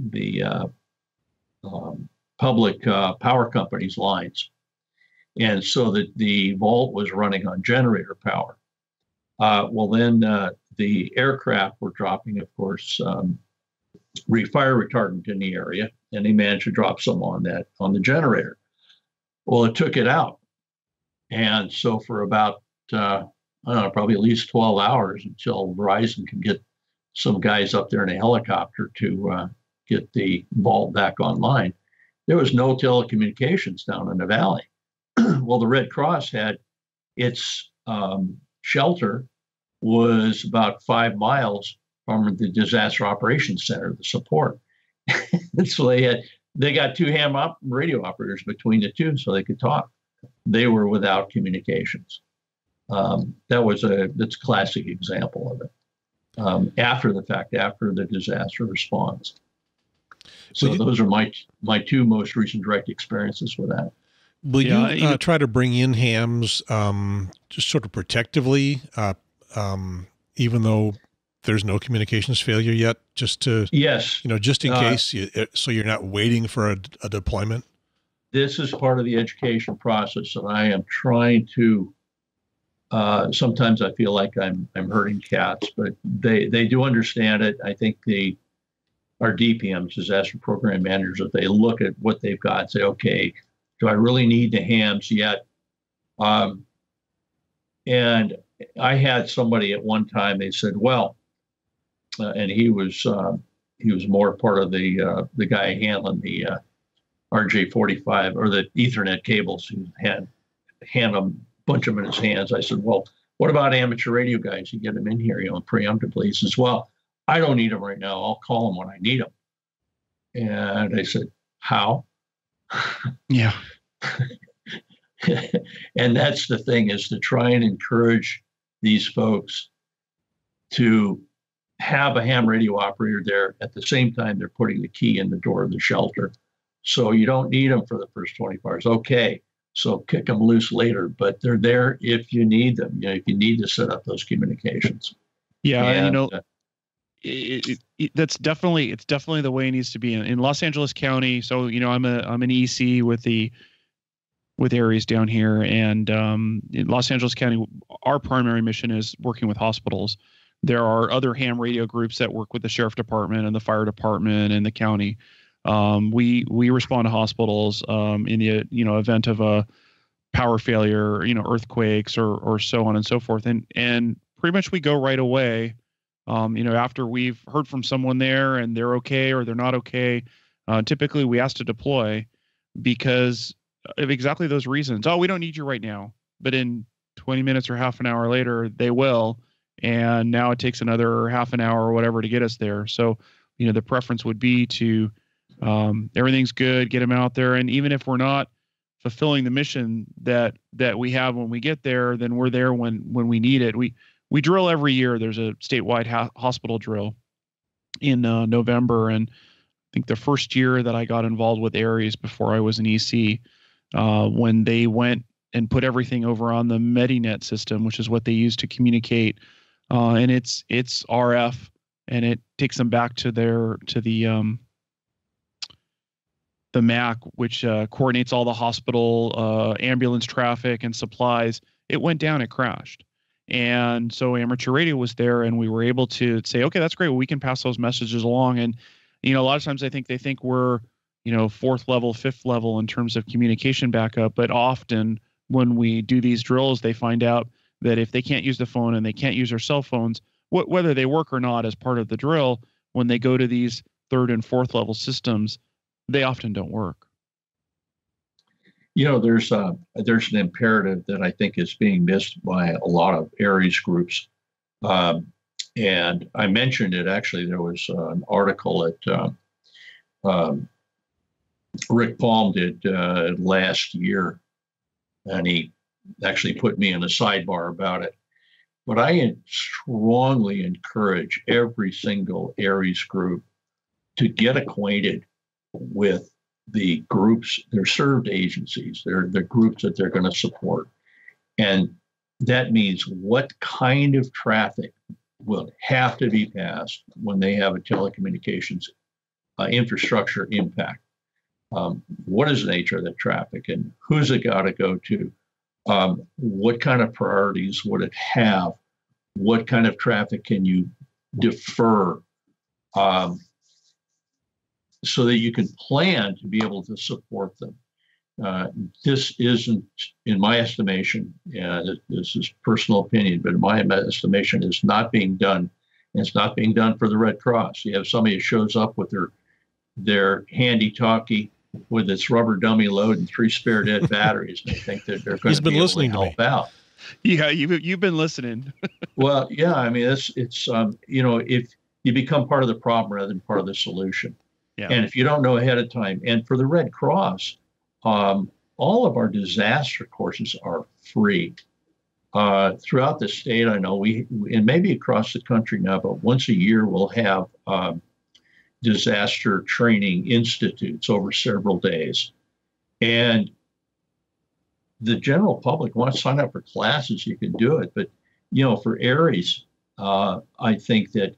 public power company's lines, and so the vault was running on generator power. Well, then the aircraft were dropping, of course, fire retardant in the area, and they managed to drop some on the generator. Well, it took it out, and so for about I don't know, probably at least 12 hours until Verizon could get some guys up there in a helicopter to get the vault back online. There was no telecommunications down in the valley. Well, the Red Cross had its shelter was about 5 miles from the disaster operations center, the support. And so they got 2 ham radio operators between the two so they could talk. They were without communications. That's a classic example of it. After the fact, after the disaster response. So those are my 2 most recent direct experiences with that. Will you try to bring in hams just sort of protectively, even though there's no communications failure yet, just to, yes, just in case, so you're not waiting for a deployment? This is part of the education process, and I am trying to, sometimes I feel like I'm herding cats, but they do understand it. I think our DPMs, disaster program managers, if they look at what they've got and say, okay, do I really need the hams yet? And I had somebody at one time, they said, well, and he was more part of the guy handling the RJ45 or the Ethernet cables. He had a bunch of them in his hands. I said, well, what about amateur radio guys? You get them in here, preemptively. He says, well, I don't need them right now. I'll call them when I need them. And I said, how? Yeah. And that's the thing, is to try and encourage these folks to have a ham radio operator there at the same time they're putting the key in the door of the shelter. So you don't need them for the first 24 hours. Okay, so kick them loose later, but they're there if you need them. If you need to set up those communications. Yeah, and, that's definitely the way it needs to be in Los Angeles County. So I'm an EC with areas down here, and in Los Angeles County, our primary mission is working with hospitals. There are other ham radio groups that work with the sheriff department and the fire department and the county. We respond to hospitals in the event of a power failure, earthquakes or so on and so forth, and pretty much we go right away. After we've heard from someone there and they're okay or they're not okay, typically we ask to deploy because of exactly those reasons. Oh, we don't need you right now, but in 20 minutes or half an hour later, they will. And now it takes another half an hour or whatever to get us there. So, the preference would be to, everything's good, get them out there. And even if we're not fulfilling the mission that we have when we get there, then we're there when we need it. We drill every year. There's a statewide hospital drill in November. And I think the first year that I got involved with Aries before I was an EC, when they went and put everything over on the MediNet system, which is what they use to communicate. And it's RF, and it takes them back to the MAC, which coordinates all the hospital ambulance traffic and supplies. it went down, it crashed. And so amateur radio was there, and we were able to say, okay, that's great. Well, we can pass those messages along. And, a lot of times I think they think we're, 4th level, 5th level in terms of communication backup. But often when we do these drills, they find out that if they can't use the phone and they can't use their cell phones, whether they work or not as part of the drill, when they go to these 3rd and 4th level systems, they often don't work. There's an imperative that I think is being missed by a lot of ARES groups. And I mentioned it, actually, there was an article that Rick Palm did last year, and he actually put me in a sidebar about it. But I strongly encourage every single ARES group to get acquainted with the groups, their served agencies, their groups that they're going to support. And that means what kind of traffic will have to be passed when they have a telecommunications infrastructure impact. What is the nature of that traffic, and who's it got to go to? What kind of priorities would it have? What kind of traffic can you defer? So that you can plan to be able to support them. This isn't, in my estimation, this is personal opinion, but in my estimation, is not being done. And it's not being done for the Red Cross. You have somebody who shows up with their handy talkie with its rubber dummy load and 3 spare dead batteries, and they think that they're going to be able to help out. Yeah, you've been listening. Well, yeah, I mean, it's if you become part of the problem rather than part of the solution. Yeah. And if you don't know ahead of time, and for the Red Cross, all of our disaster courses are free. Throughout the state, I know and maybe across the country now, but once a year we'll have disaster training institutes over several days. And the general public wants to sign up for classes, you can do it. But, for ARES, I think that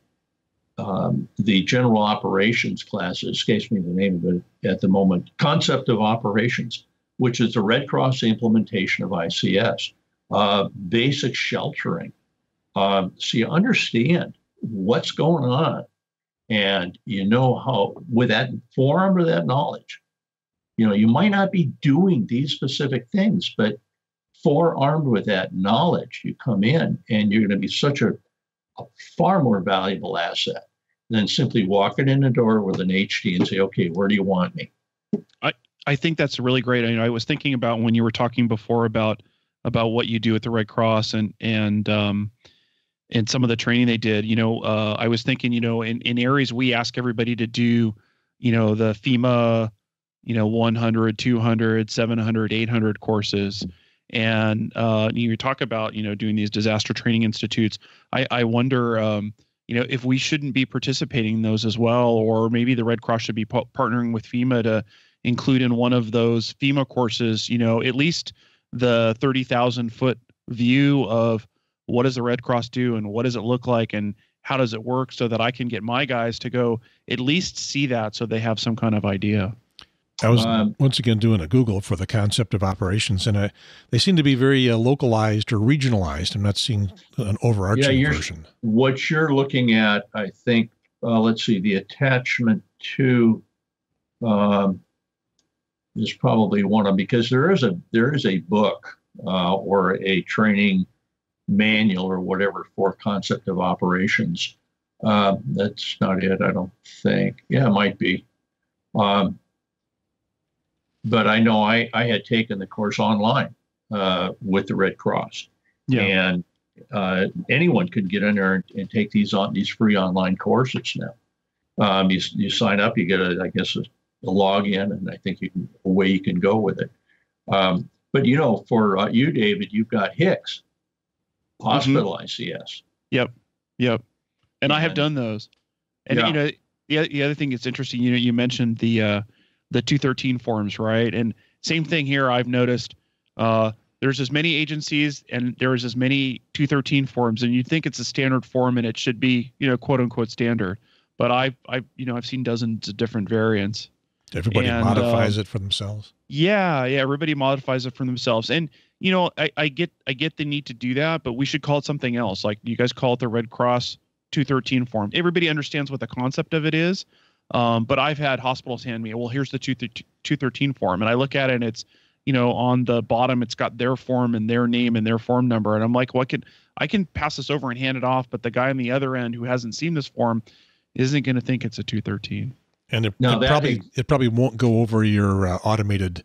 the general operations class, it escapes me the name of it at the moment, concept of operations, which is the Red Cross implementation of ICS, basic sheltering. So you understand what's going on, and how, with that forearm or that knowledge, you might not be doing these specific things, but forearmed with that knowledge, you come in and you're going to be such a far more valuable asset than simply walking in the door with an HD and say, okay, where do you want me? I think that's really great. I was thinking about when you were talking before about what you do at the Red Cross and some of the training they did. I was thinking, in ARES, we ask everybody to do, the FEMA, 100, 200, 700, 800 courses. And you talk about, doing these disaster training institutes. I wonder, if we shouldn't be participating in those as well, or maybe the Red Cross should be partnering with FEMA to include in one of those FEMA courses, at least the 30,000 foot view of what does the Red Cross do and what does it look like and how does it work, so that I can get my guys to go at least see that so they have some kind of idea. I was once again doing a Google for the concept of operations, and they seem to be very localized or regionalized. I'm not seeing an overarching version. What you're looking at, I think, let's see, the attachment to is probably one of them, because there is a book or a training manual or whatever for concept of operations. That's not it, I don't think. Yeah, it might be. But I know I had taken the course online with the Red Cross, and anyone could get in there and take these free online courses now. You sign up, you get a login, and I think away you can go with it. But for you, David, you've got HICS, hospital ICS. Yep. And I have done those. And the other thing that's interesting, you mentioned the 213 forms, right? And same thing here. I've noticed there's as many agencies and there's as many 213 forms, and you'd think it's a standard form and it should be, quote unquote standard. But I've seen dozens of different variants. Everybody modifies it for themselves. Yeah, everybody modifies it for themselves. And I get the need to do that, but we should call it something else. Like you guys call it the Red Cross 213 form. Everybody understands what the concept of it is. But I've had hospitals hand me, well, here's the 213 form. And I look at it and it's, on the bottom, it's got their form and their name and their form number. And I'm like, well, I can pass this over and hand it off. But the guy on the other end who hasn't seen this form isn't going to think it's a 213. And it probably won't go over your automated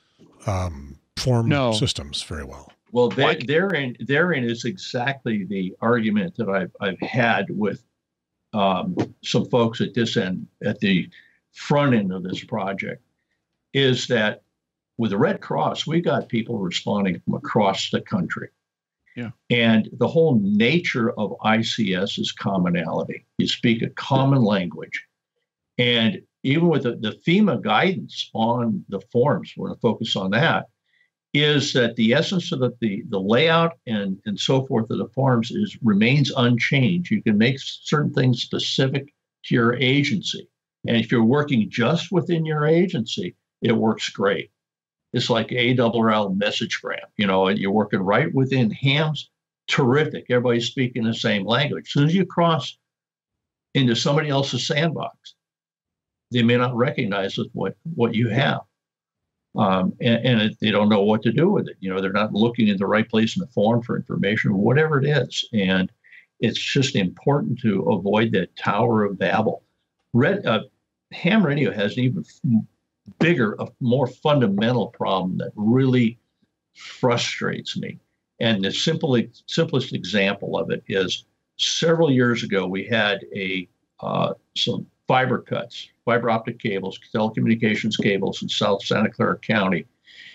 form systems very well. Well, therein is exactly the argument that I've had with some folks at this end, at the front end of this project, is that with the Red Cross, we got people responding from across the country. Yeah. And the whole nature of ICS is commonality. You speak a common language. And even with the FEMA guidance on the forms, we're going to focus on that, is that the essence of the layout and so forth of the forms remains unchanged. You can make certain things specific to your agency. And if you're working just within your agency, it works great. It's like ARRL messagegram. You're working right within HAM's, terrific. Everybody's speaking the same language. As soon as you cross into somebody else's sandbox, they may not recognize what you have. And they don't know what to do with it. They're not looking in the right place in the form for information, or whatever it is. And it's just important to avoid that Tower of Babel. Ham radio has an even bigger, a more fundamental problem that really frustrates me. And the simplest example of it is several years ago, we had some fiber cuts, fiber optic cables, telecommunications cables in South Santa Clara County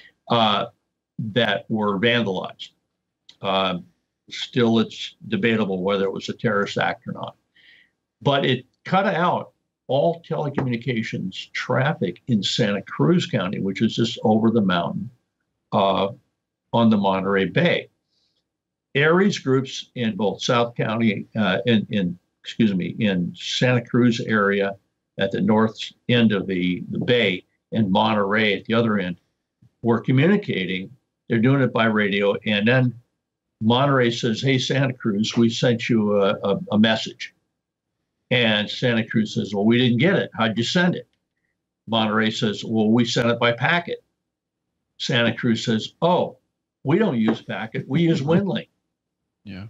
that were vandalized. Still, it's debatable whether it was a terrorist act or not. But it cut out all telecommunications traffic in Santa Cruz County, which is just over the mountain on the Monterey Bay. Aries groups in both South County, in Santa Cruz area at the north end of the bay, and Monterey at the other end, were communicating. They're doing it by radio. And then Monterey says, hey, Santa Cruz, we sent you a message. And Santa Cruz says, well, we didn't get it. How'd you send it? Monterey says, well, we sent it by packet. Santa Cruz says, oh, we don't use packet. We use WinLink. Yeah.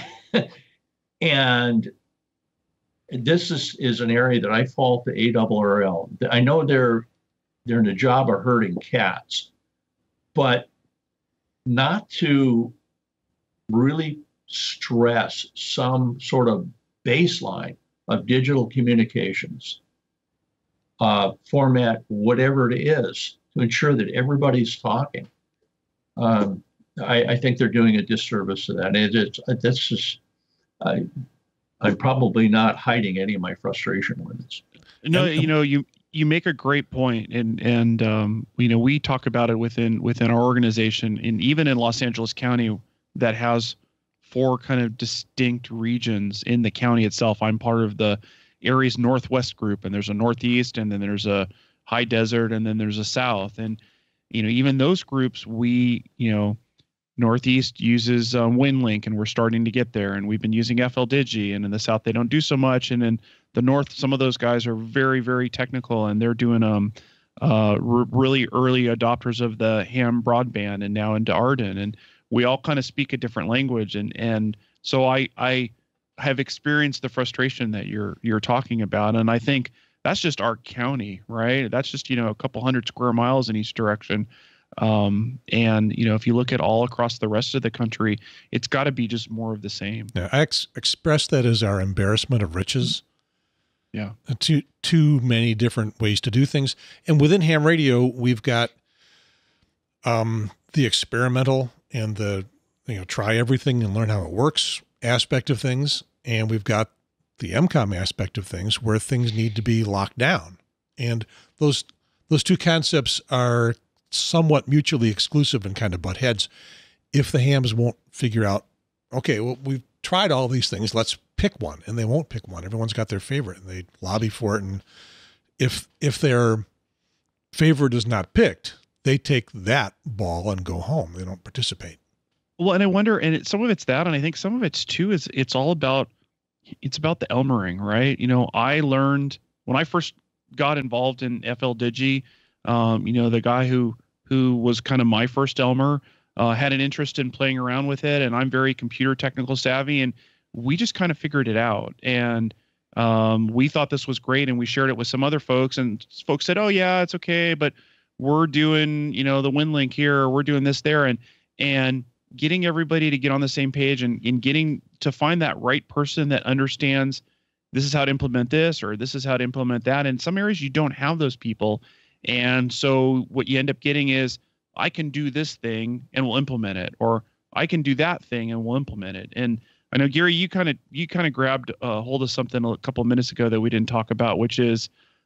And this is an area that I fault the ARRL. I know they're in the job of herding cats, but not to really stress some sort of baseline of digital communications, format, whatever it is, to ensure that everybody's talking. I think they're doing a disservice to that. That's just, I'm probably not hiding any of my frustration with this. No, you make a great point, and we talk about it within our organization, and even in Los Angeles County, that has 4 kind of distinct regions in the county itself. I'm part of the Aries Northwest group, and there's a Northeast, and then there's a High Desert, and then there's a South, and even those groups, Northeast uses WinLink, and we're starting to get there, and we've been using FLDigi, and in the South they don't do so much, and in the North some of those guys are very, very technical, and they're doing really early adopters of the ham broadband, and now into Arden, and we all kind of speak a different language, and so I have experienced the frustration that you're talking about, and I think that's just our county, right? That's just a couple hundred square miles in each direction. And if you look at all across the rest of the country, it's got to be just more of the same. Yeah, I express that as our embarrassment of riches. Yeah, too many different ways to do things, and within ham radio, we've got the experimental and the try everything and learn how it works aspect of things, and we've got the EmComm aspect of things where things need to be locked down, and those 2 concepts are somewhat mutually exclusive and kind of butt heads if the hams won't figure out, okay, well, we've tried all these things, let's pick one, and they won't pick one. Everyone's got their favorite, and they lobby for it. And if they're favored is not picked, they take that ball and go home. They don't participate. Well, and I wonder, and some of it's that, and I think some of it's too, is it's about the Elmering, right? I learned when I first got involved in FL Digi, the guy who was kind of my first Elmer, had an interest in playing around with it, and I'm very computer technical savvy, and we just kind of figured it out. And we thought this was great, and we shared it with some other folks, and folks said, "Oh yeah, it's okay, but we're doing, the WinLink here, or we're doing this there," and getting everybody to get on the same page and getting to find that right person that understands this is how to implement this, or this is how to implement that. In some areas, you don't have those people. And so what you end up getting is, I can do this thing and we'll implement it, or I can do that thing and we'll implement it. And I know, Gary, you kind of grabbed hold of something a couple of minutes ago that we didn't talk about, which is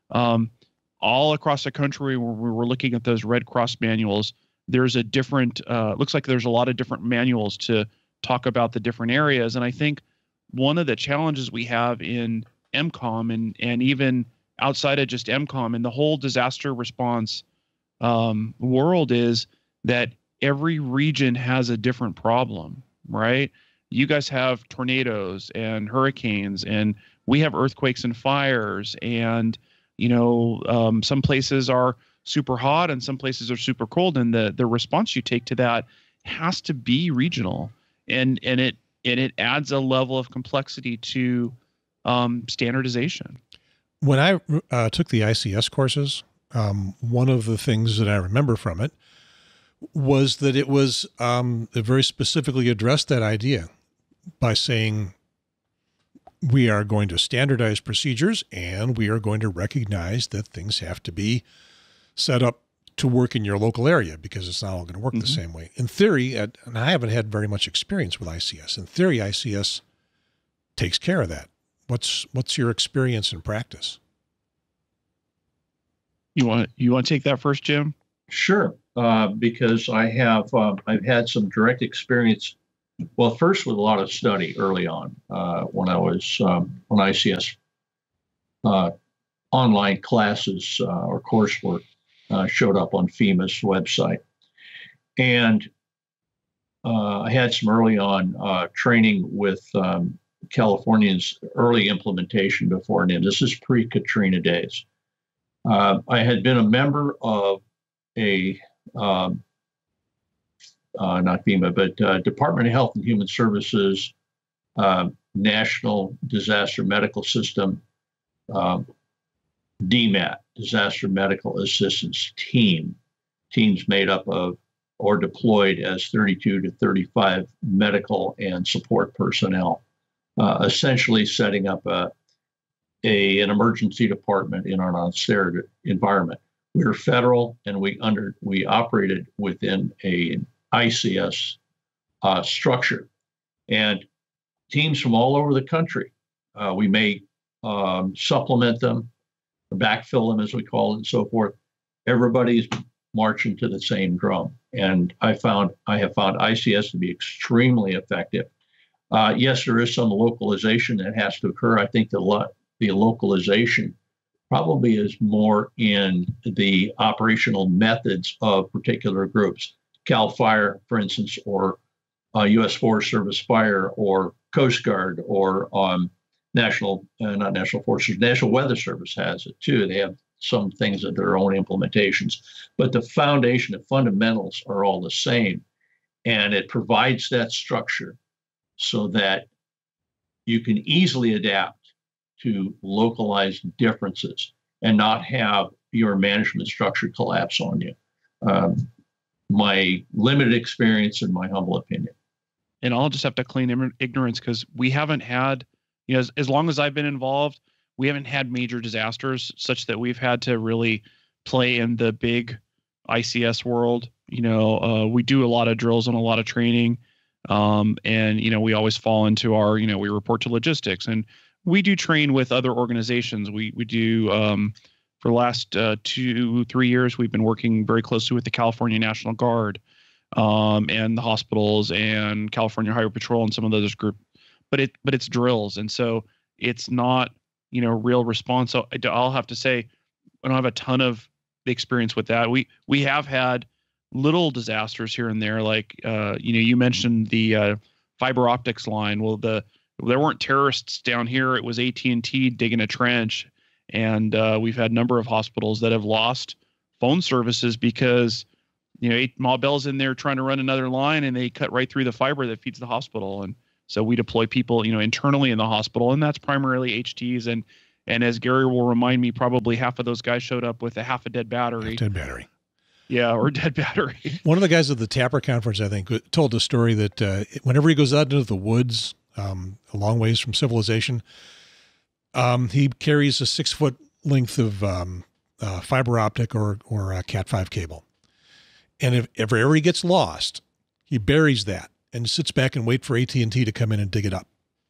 all across the country where we were looking at those Red Cross manuals, there's a different, looks like there's a lot of different manuals to talk about the different areas. And I think one of the challenges we have in EmComm and even outside of just EmComm and the whole disaster response world is that every region has a different problem, right? You guys have tornadoes and hurricanes, and we have earthquakes and fires, and some places are super hot and some places are super cold, and the response you take to that has to be regional, and it adds a level of complexity to standardization. When I took the ICS courses, one of the things that I remember from it was that it was it very specifically addressed that idea by saying, we are going to standardize procedures, and we are going to recognize that things have to be set up to work in your local area, because it's not all going to work the same way. In theory, and I haven't had very much experience with ICS. In theory, ICS takes care of that. What's your experience in practice? You want to take that first, Jim? Sure, because I've had some direct experience. Well, first with a lot of study early on when I was on ICS online classes or coursework showed up on FEMA's website, and I had some early on training with California's early implementation before NIM. This is pre-Katrina days. I had been a member of a not FEMA, but Department of Health and Human Services National Disaster Medical System, DMAT, Disaster Medical Assistance Team. Teams made up of or deployed as 32 to 35 medical and support personnel, essentially setting up an emergency department in our non-stair environment. We were federal, and we operated within a ICS structure, and teams from all over the country. We may supplement them, backfill them, as we call it, and so forth. Everybody's marching to the same drum, and I have found ICS to be extremely effective. Yes, there is some localization that has to occur. I think the localization probably is more in the operational methods of particular groups. Cal Fire, for instance, or U.S. Forest Service Fire, or Coast Guard, or National Weather Service has it too. They have some things of their own implementations, but the foundation and fundamentals are all the same, and it provides that structure so that you can easily adapt to localized differences and not have your management structure collapse on you. My limited experience and my humble opinion. And I'll just have to claim ignorance, because we haven't had, as long as I've been involved, we haven't had major disasters such that we've had to really play in the big ICS world. We do a lot of drills and a lot of training. And, we always fall into our, we report to logistics, and we do train with other organizations. We do, for the last 2-3 years, we've been working very closely with the California National Guard and the hospitals and California Highway Patrol and some of those groups. But it's drills, and so it's not real response. So I'll have to say, I don't have a ton of experience with that. We have had little disasters here and there, like you mentioned the fiber optics line. Well, there weren't terrorists down here. It was AT&T digging a trench, and we've had a number of hospitals that have lost phone services because Ma Bell's in there trying to run another line, and they cut right through the fiber that feeds the hospital. And so we deploy people internally in the hospital, and that's primarily HTs. And as Gary will remind me, probably half of those guys showed up with half a dead battery. Dead battery. Yeah, or dead battery. One of the guys at the Tapper conference, I think, told a story that whenever he goes out into the woods, a long ways from civilization, he carries a 6-foot length of fiber optic or Cat5 cable. And if ever he gets lost, he buries that and sits back and wait for AT&T to come in and dig it up.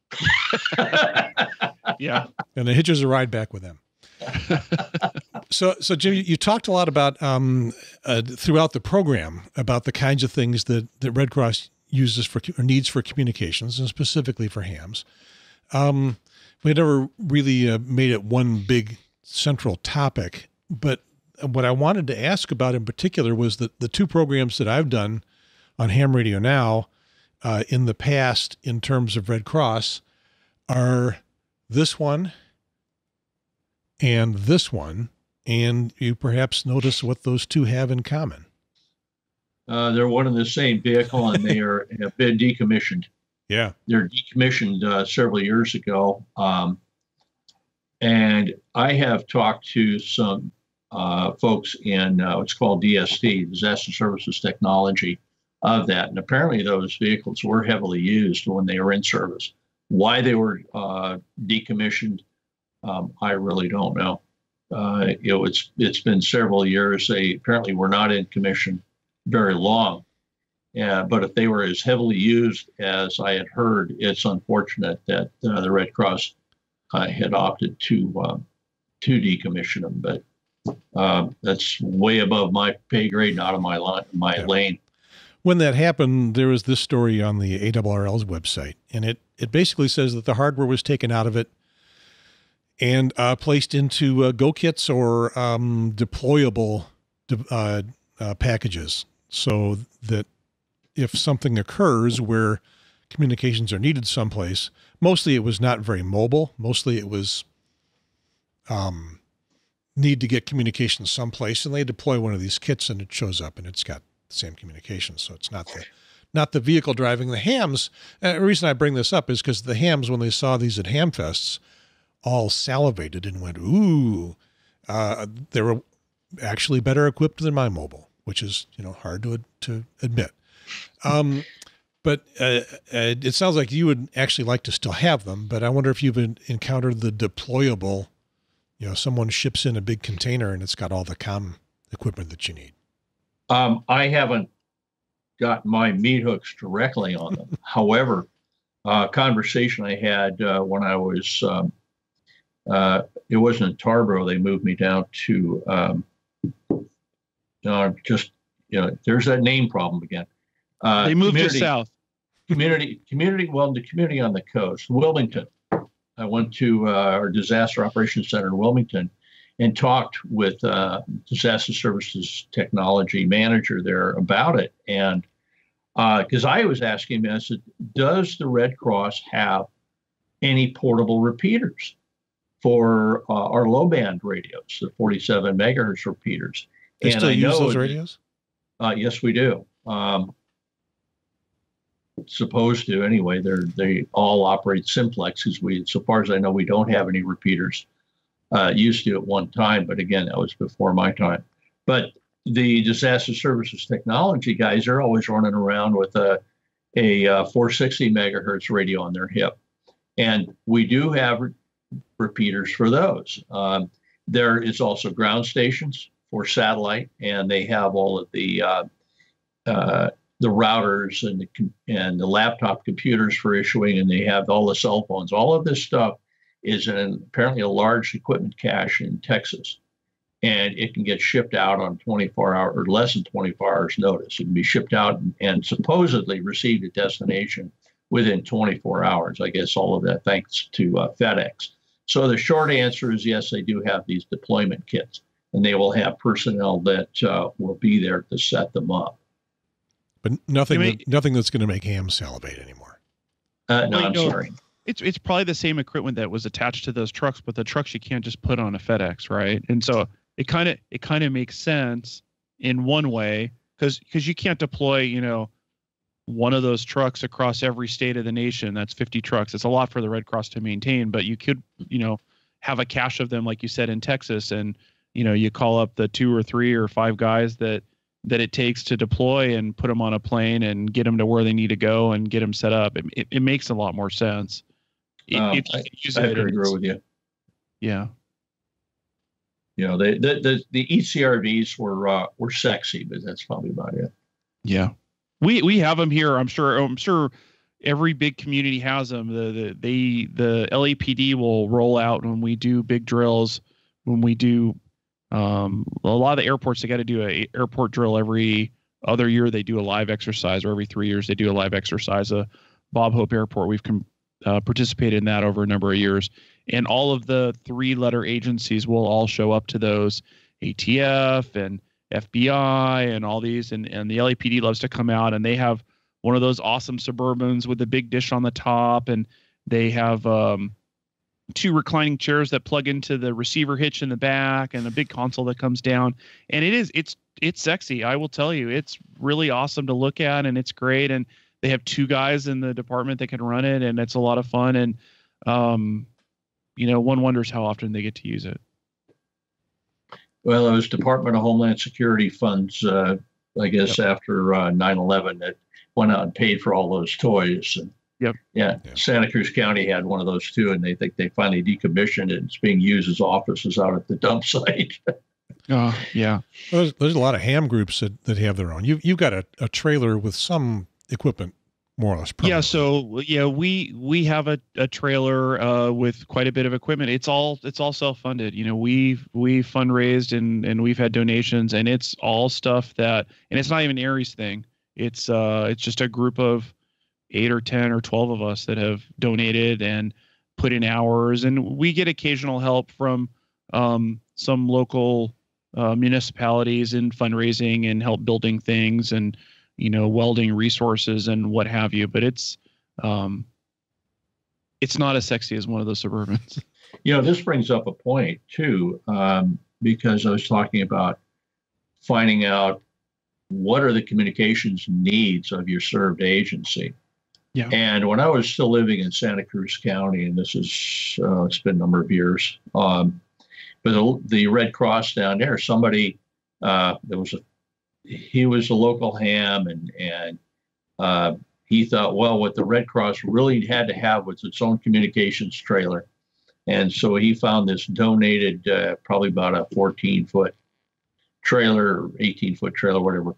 Yeah. And then hitches a ride back with them. So Jim, you talked a lot about throughout the program about the kinds of things that Red Cross uses or needs for communications, and specifically for hams. We never really made it one big central topic, but what I wanted to ask about in particular was that the two programs that I've done on HamRadioNow in the past in terms of Red Cross are this one and this one, and you perhaps notice what those two have in common. They're one and the same vehicle, and they have been decommissioned. Yeah. They're decommissioned several years ago. And I have talked to some folks in what's called DST, Disaster Services Technology, of that. And apparently those vehicles were heavily used when they were in service. Why they were decommissioned, I really don't know. It's been several years. They apparently were not in commission very long. But if they were as heavily used as I had heard, it's unfortunate that the Red Cross had opted to decommission them. But that's way above my pay grade, not on my lane. When that happened, there was this story on the ARRL's website, and it basically says that the hardware was taken out of it and placed into Go kits or deployable packages, so that if something occurs where communications are needed someplace, mostly it was not very mobile. Mostly it was need to get communications someplace, and they deploy one of these kits and it shows up and it's got the same communications. So it's not the vehicle driving the hams. The reason I bring this up is because the hams, when they saw these at Hamfests, all salivated and went, ooh, they were actually better equipped than my mobile, which is, hard to admit. But it sounds like you would actually like to still have them, but I wonder if you've encountered the deployable, someone ships in a big container and it's got all the comm equipment that you need. I haven't got my meat hooks directly on them. However, conversation I had when I was, it wasn't in Tarboro, they moved me down to, there's that name problem again. They moved you south. Community, well, the community on the coast, Wilmington. I went to our disaster operations center in Wilmington and talked with disaster services technology manager there about it. And because I was asking him, I said, does the Red Cross have any portable repeaters for our low band radios, the 47 megahertz repeaters? They still use those radios? Yes, we do. Supposed to anyway. They all operate simplex, because so far as I know, we don't have any repeaters. Used to at one time, but again, that was before my time. But the disaster services technology guys are always running around with a 460 megahertz radio on their hip, and we do have repeaters for those. There is also ground stations for satellite, and they have all of the routers and the laptop computers for issuing, and they have all the cell phones. All of this stuff is apparently a large equipment cache in Texas, and it can get shipped out on 24 hours or less than 24 hours notice. It can be shipped out and supposedly received at destination within 24 hours. I guess all of that thanks to FedEx. So the short answer is yes, they do have these deployment kits. and they will have personnel that will be there to set them up. But nothing that's going to make ham salivate anymore. No, I'm sorry. It's probably the same equipment that was attached to those trucks, but the trucks you can't just put on a FedEx, right? And so it kind of makes sense in one way, because you can't deploy, one of those trucks across every state of the nation. That's 50 trucks. It's a lot for the Red Cross to maintain, but you could, have a cache of them, like you said, in Texas, and you call up the 2 or 3 or 5 guys that it takes to deploy and put them on a plane and get them to where they need to go and get them set up. It makes a lot more sense. I agree with you. Yeah. The ECRVs were sexy, but that's probably about it. Yeah. We have them here. I'm sure every big community has them. The LAPD will roll out when we do big drills, when we do a lot of the airports, they got to do a airport drill every other year. They do a live exercise, or every 3 years they do a live exercise. Bob Hope Airport, we've participated in that over a number of years, and all of the 3-letter agencies will all show up to those, ATF and FBI and all these, and the LAPD loves to come out, and they have one of those awesome Suburbans with the big dish on the top, and they have 2 reclining chairs that plug into the receiver hitch in the back, and a big console that comes down. And it's sexy. I will tell you, it's really awesome to look at, and it's great. And they have 2 guys in the department that can run it, and it's a lot of fun. And, one wonders how often they get to use it. Well, it was Department of Homeland Security funds, I guess, after 9/11 that went out and paid for all those toys. And yeah, Santa Cruz County had one of those too, and they think they finally decommissioned it. It's being used as offices out at the dump site. Yeah. Well, there's a lot of ham groups that have their own. You've got a trailer with some equipment, more or less. Permanently. Yeah. So we have a trailer with quite a bit of equipment. It's all self-funded. We've fundraised and we've had donations, and it's all stuff and it's not even Aries thing. It's just a group of 8 or 10 or 12 of us that have donated and put in hours, and we get occasional help from some local municipalities in fundraising and help building things and welding resources and what have you. But it's not as sexy as one of those Suburbans. This brings up a point too, because I was talking about finding out what are the communications needs of your served agency. Yeah. And when I was still living in Santa Cruz County, and this is it's been a number of years, but the Red Cross down there, somebody he was a local ham, and he thought, well, what the Red Cross really had to have was its own communications trailer, and so he found this donated, probably about a 14-foot trailer, or 18-foot trailer, whatever.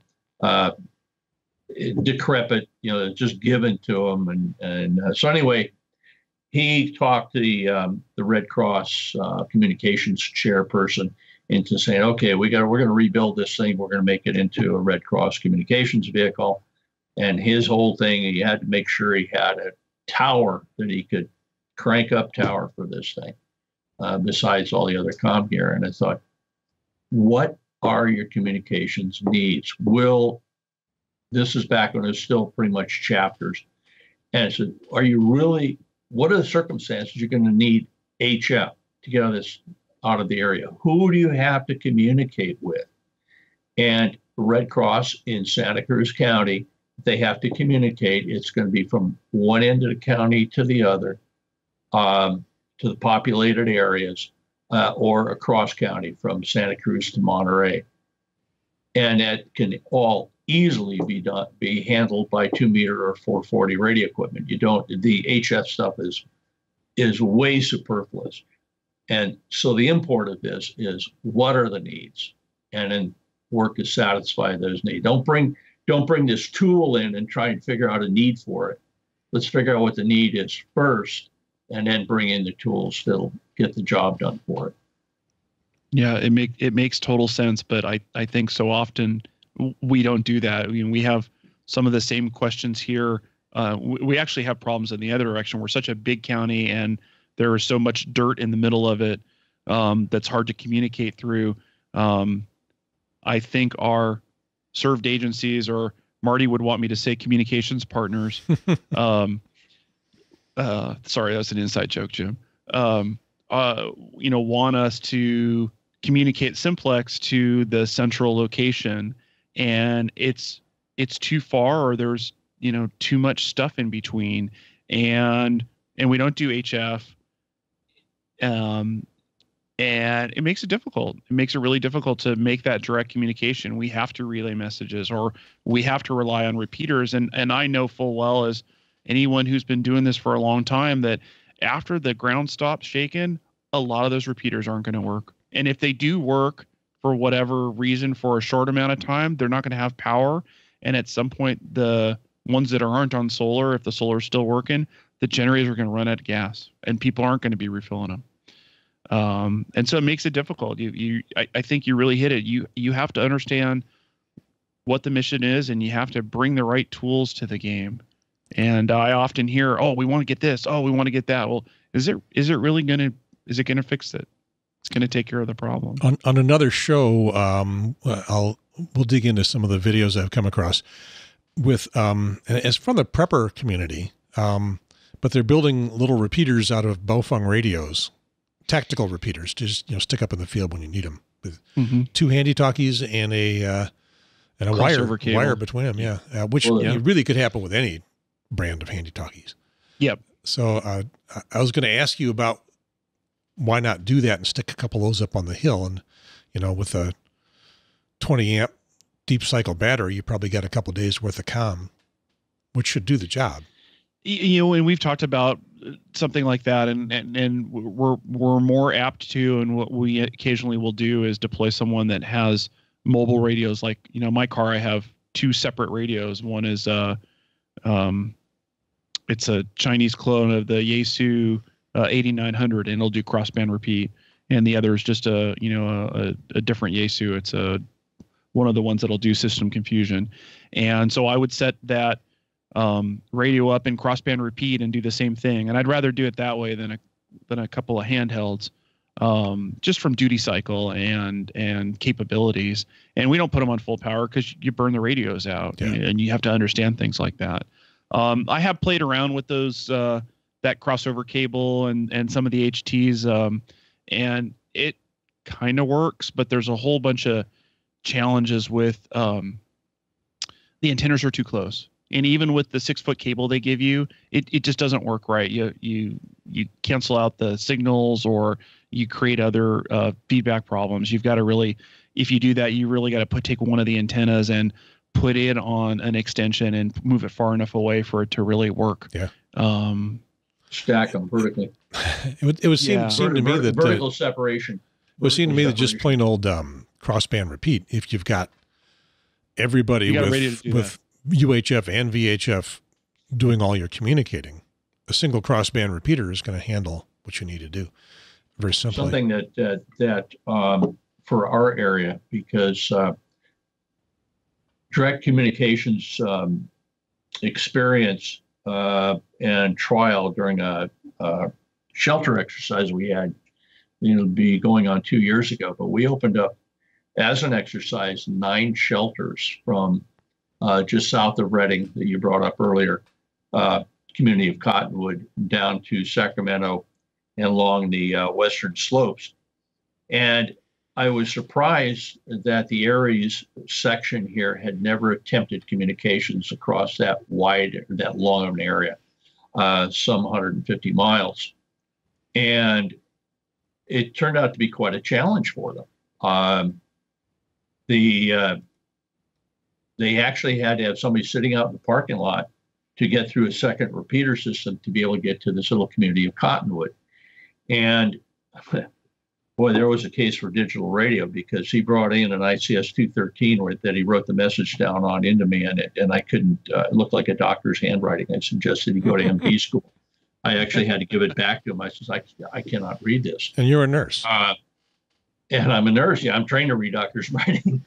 Decrepit, just given to him, and so anyway, he talked to the Red Cross communications chairperson into saying, okay, we're going to rebuild this thing. We're going to make it into a Red Cross communications vehicle. And his whole thing, he had to make sure he had a tower that he could crank up tower for this thing, besides all the other comm gear. And I thought, what are your communications needs? This is back when it was still pretty much chapters. And I said, what are the circumstances you're going to need HF to get out of the area? Who do you have to communicate with? And Red Cross in Santa Cruz County, they have to communicate. It's going to be from one end of the county to the other, to the populated areas, or across county from Santa Cruz to Monterey. And that can all easily be handled by 2-meter or 440 radio equipment. The HF stuff is way superfluous. And so the import of this is, what are the needs? And then work to satisfy those needs. Don't bring this tool in and try and figure out a need for it. Let's figure out what the need is first, and then bring in the tools that'll get the job done for it. Yeah, it makes total sense, but I think so often we don't do that. We have some of the same questions here. We actually have problems in the other direction. We're such a big county, and there is so much dirt in the middle of it that's hard to communicate through. I think our served agencies, or Marty would want me to say communications partners. Sorry, that's an inside joke, Jim. Want us to communicate simplex to the central location, and it's too far, or there's too much stuff in between, and we don't do HF, and it makes it difficult. It makes it really difficult to make that direct communication. We have to relay messages, or we have to rely on repeaters, and I know full well, as anyone who's been doing this for a long time, that after the ground stops shaking, a lot of those repeaters aren't going to work. And if they do work for whatever reason for a short amount of time, they're not going to have power. And at some point, the ones that aren't on solar, if the solar is still working, the generators are going to run out of gas, and people aren't going to be refilling them. And so it makes it difficult. I think you really hit it. You have to understand what the mission is, and you have to bring the right tools to the game. And I often hear, "Oh, we want to get this. Oh, we want to get that." Well, is it really going to fix it? It's going to take care of the problem. On another show, we'll dig into some of the videos I've come across with, and it's from the prepper community, but they're building little repeaters out of Baofeng radios, tactical repeaters, to just stick up in the field when you need them, with two handy talkies and a wire between them. Yeah, which really could happen with any brand of handy talkies. Yep. So I was going to ask you about why not do that and stick a couple of those up on the hill, and with a 20 amp deep cycle battery, you probably got a couple of days worth of comm, which should do the job. And we've talked about something like that, and we're more apt to, and what we occasionally will do is deploy someone that has mobile radios. Like, my car, I have two separate radios. One is it's a Chinese clone of the Yaesu 8900, and it'll do crossband repeat. And the other is just a different Yaesu. It's one of the ones that'll do system confusion. And so I would set that radio up in crossband repeat and do the same thing. And I'd rather do it that way than a couple of handhelds, just from duty cycle and capabilities. And we don't put them on full power because you burn the radios out, and you have to understand things like that. I have played around with those, that crossover cable and some of the HTs, and it kind of works, but there's a whole bunch of challenges with the antennas are too close. And even with the 6-foot cable they give you, it just doesn't work right. You cancel out the signals, or you create other feedback problems. You've got to really, if you do that, you really got to take one of the antennas and put it on an extension and move it far enough away for it to really work. Yeah. Stack them vertically. It would seem to me that vertical separation. It would seem to me that just plain old crossband repeat, if you've got everybody with UHF and VHF doing all your communicating, a single crossband repeater is going to handle what you need to do very simply. Something that for our area, because direct communications experience and trial during a shelter exercise we had, be going on 2 years ago, but we opened up as an exercise 9 shelters from just south of Redding that you brought up earlier, community of Cottonwood, down to Sacramento and along the western slopes. And I was surprised that the Aries section here had never attempted communications across that wide, that long of an area, some 150 miles. And it turned out to be quite a challenge for them. They actually had to have somebody sitting out in the parking lot to get through a second repeater system to be able to get to this little community of Cottonwood. And boy, there was a case for digital radio, because he brought in an ICS 213 that he wrote the message down on into me, and I couldn't, it looked like a doctor's handwriting. I suggested he go to MD school. I actually had to give it back to him. I said, I cannot read this. And you're a nurse. And I'm a nurse. Yeah, I'm trained to read doctor's writing.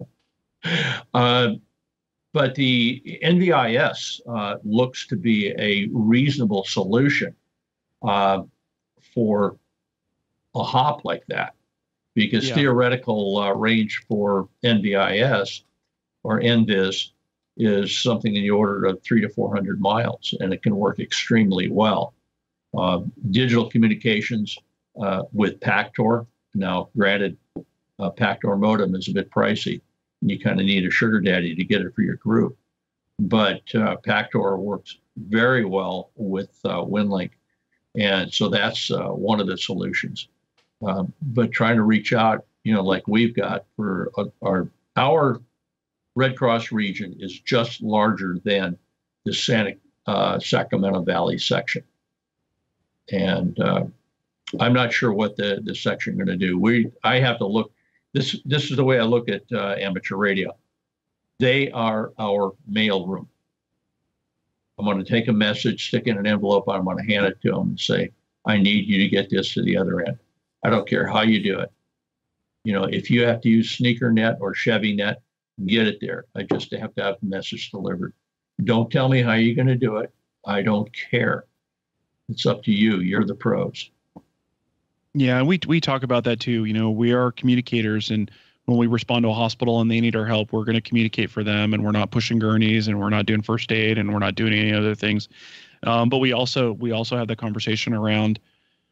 But the NVIS looks to be a reasonable solution for a hop like that. because theoretical range for NVIS or NVIS is something in the order of 300 to 400 miles, and it can work extremely well. Digital communications with PACTOR. Now, granted, PACTOR modem is a bit pricey, and you kind of need a sugar daddy to get it for your group. But PACTOR works very well with WinLink, and so that's one of the solutions. But trying to reach out, like we've got for our Red Cross region is just larger than the Sacramento Valley section. And I'm not sure what the section going to do. I have to look. This is the way I look at amateur radio. They are our mail room. I'm going to take a message, stick in an envelope. I'm going to hand it to them and say, I need you to get this to the other end. I don't care how you do it. If you have to use SneakerNet or ChevyNet, get it there. I just have to have the message delivered. Don't tell me how you're going to do it. I don't care. It's up to you. You're the pros. Yeah, we talk about that too. We are communicators, and when we respond to a hospital and they need our help, we're going to communicate for them, and we're not pushing gurneys, and we're not doing first aid, and we're not doing any other things. But we also have the conversation around,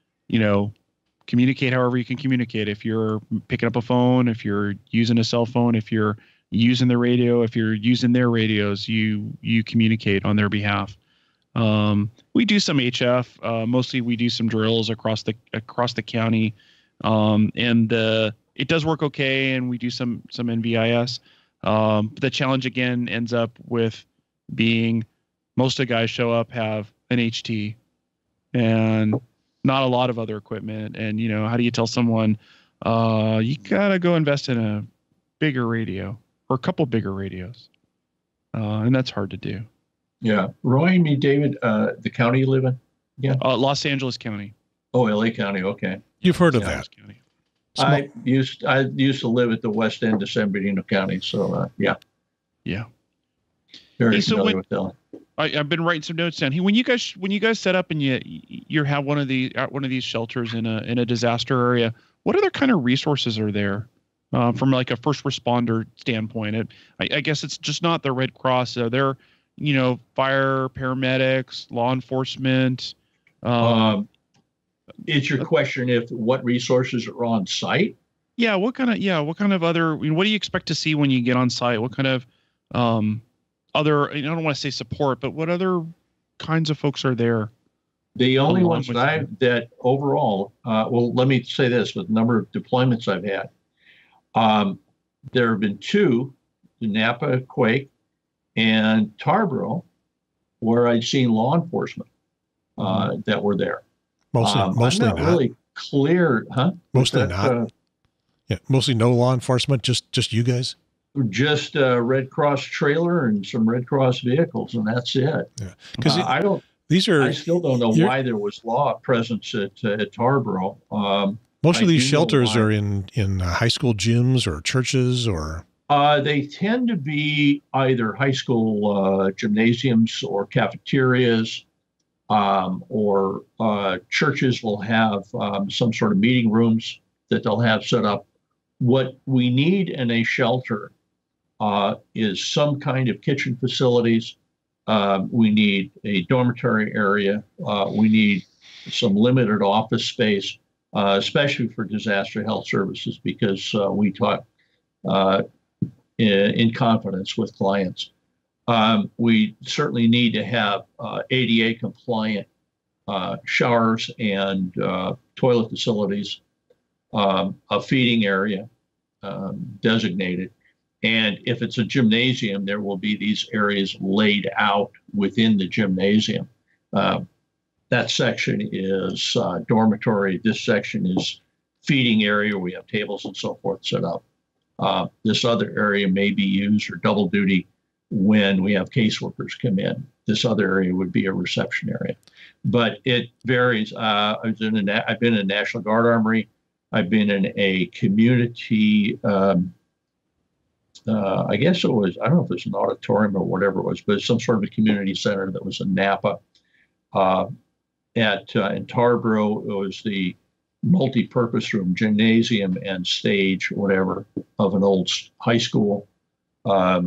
communicate however you can communicate. If you're picking up a phone, if you're using a cell phone, if you're using the radio, if you're using their radios, you communicate on their behalf. We do some HF. Mostly we do some drills across the county, and it does work okay. And we do some NVIS. But the challenge again ends up with being most of the guys show up, have an HT, and not a lot of other equipment. And how do you tell someone you gotta go invest in a bigger radio or a couple bigger radios? And that's hard to do. Yeah. Remind me, David, the county you live in? Yeah. Los Angeles County. Oh, LA County. Okay. You've heard of that. County. I used to live at the west end of San Bernardino County. So, yeah. Yeah. Very familiar with that. I've been writing some notes down. When you guys set up and you have one of these shelters in a disaster area, what other kind of resources are there from like a first responder standpoint? I guess it's just not the Red Cross. Are there fire, paramedics, law enforcement? Is your question what resources are on site? Yeah. What kind of other? What do you expect to see when you get on site? What kind of other? I don't want to say support, but what other kinds of folks are there? The only ones that overall, well, let me say this: with the number of deployments I've had, there have been two, the Napa quake and Tarboro, where I'd seen law enforcement that were there. Mostly not really clear, huh? Mostly not. Yeah, mostly no law enforcement. Just you guys. Just a Red Cross trailer and some Red Cross vehicles, and that's it. Yeah, because I still don't know why there was law presence at Tarboro. Most of these shelters are in high school gyms or churches or. They tend to be either high school gymnasiums or cafeterias, or churches will have some sort of meeting rooms that they'll have set up. What we need in a shelter is some kind of kitchen facilities. We need a dormitory area. We need some limited office space, especially for disaster health services, because we talk in confidence with clients. We certainly need to have ADA compliant showers and toilet facilities, a feeding area designated. And if it's a gymnasium, there will be these areas laid out within the gymnasium. That section is dormitory. This section is feeding area. We have tables and so forth set up. This other area may be used for double duty when we have caseworkers come in. This other area would be a reception area, but it varies. I've been in a National Guard Armory. I've been in a community. I guess it was. I don't know if it was an auditorium or whatever it was, but it's some sort of a community center that was in Napa. In Tarboro, it was the multi-purpose room, gymnasium, and stage, whatever, of an old high school. Are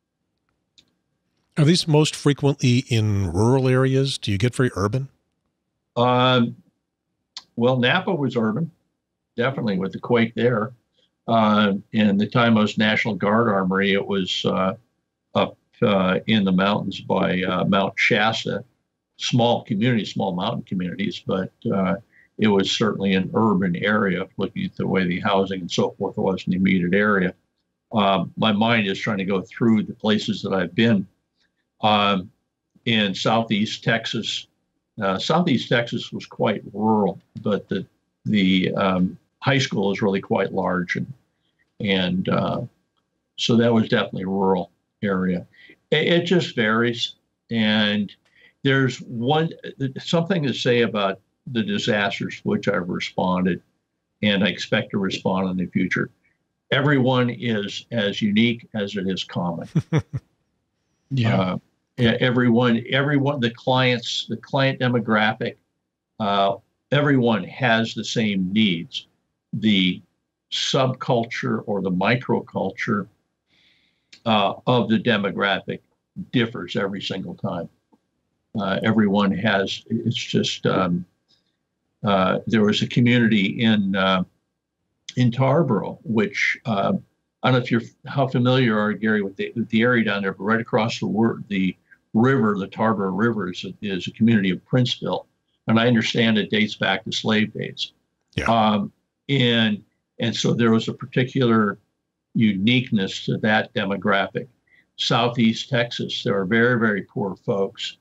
these most frequently in rural areas? Do you get very urban? Well, Napa was urban, definitely, with the quake there. In the time I was National Guard Armory, it was up in the mountains by Mount Shasta, small mountain communities, but it was certainly an urban area, looking at the way the housing and so forth was in the immediate area. My mind is trying to go through the places that I've been. In Southeast Texas, Southeast Texas was quite rural, but the high school is really quite large, and so that was definitely a rural area. It just varies, and there's something to say about the disasters which I've responded, and I expect to respond in the future. Everyone is as unique as it is common. Yeah. Everyone, the client demographic, everyone has the same needs. The subculture or the microculture of the demographic differs every single time. Everyone has, it's just, there was a community in Tarboro, which I don't know how familiar you are, Gary, with the area down there, but right across the river, the Tarboro River is a community of Princeville, and I understand it dates back to slave days. Yeah. And so there was a particular uniqueness to that demographic. Southeast Texas, there are very, very poor folks.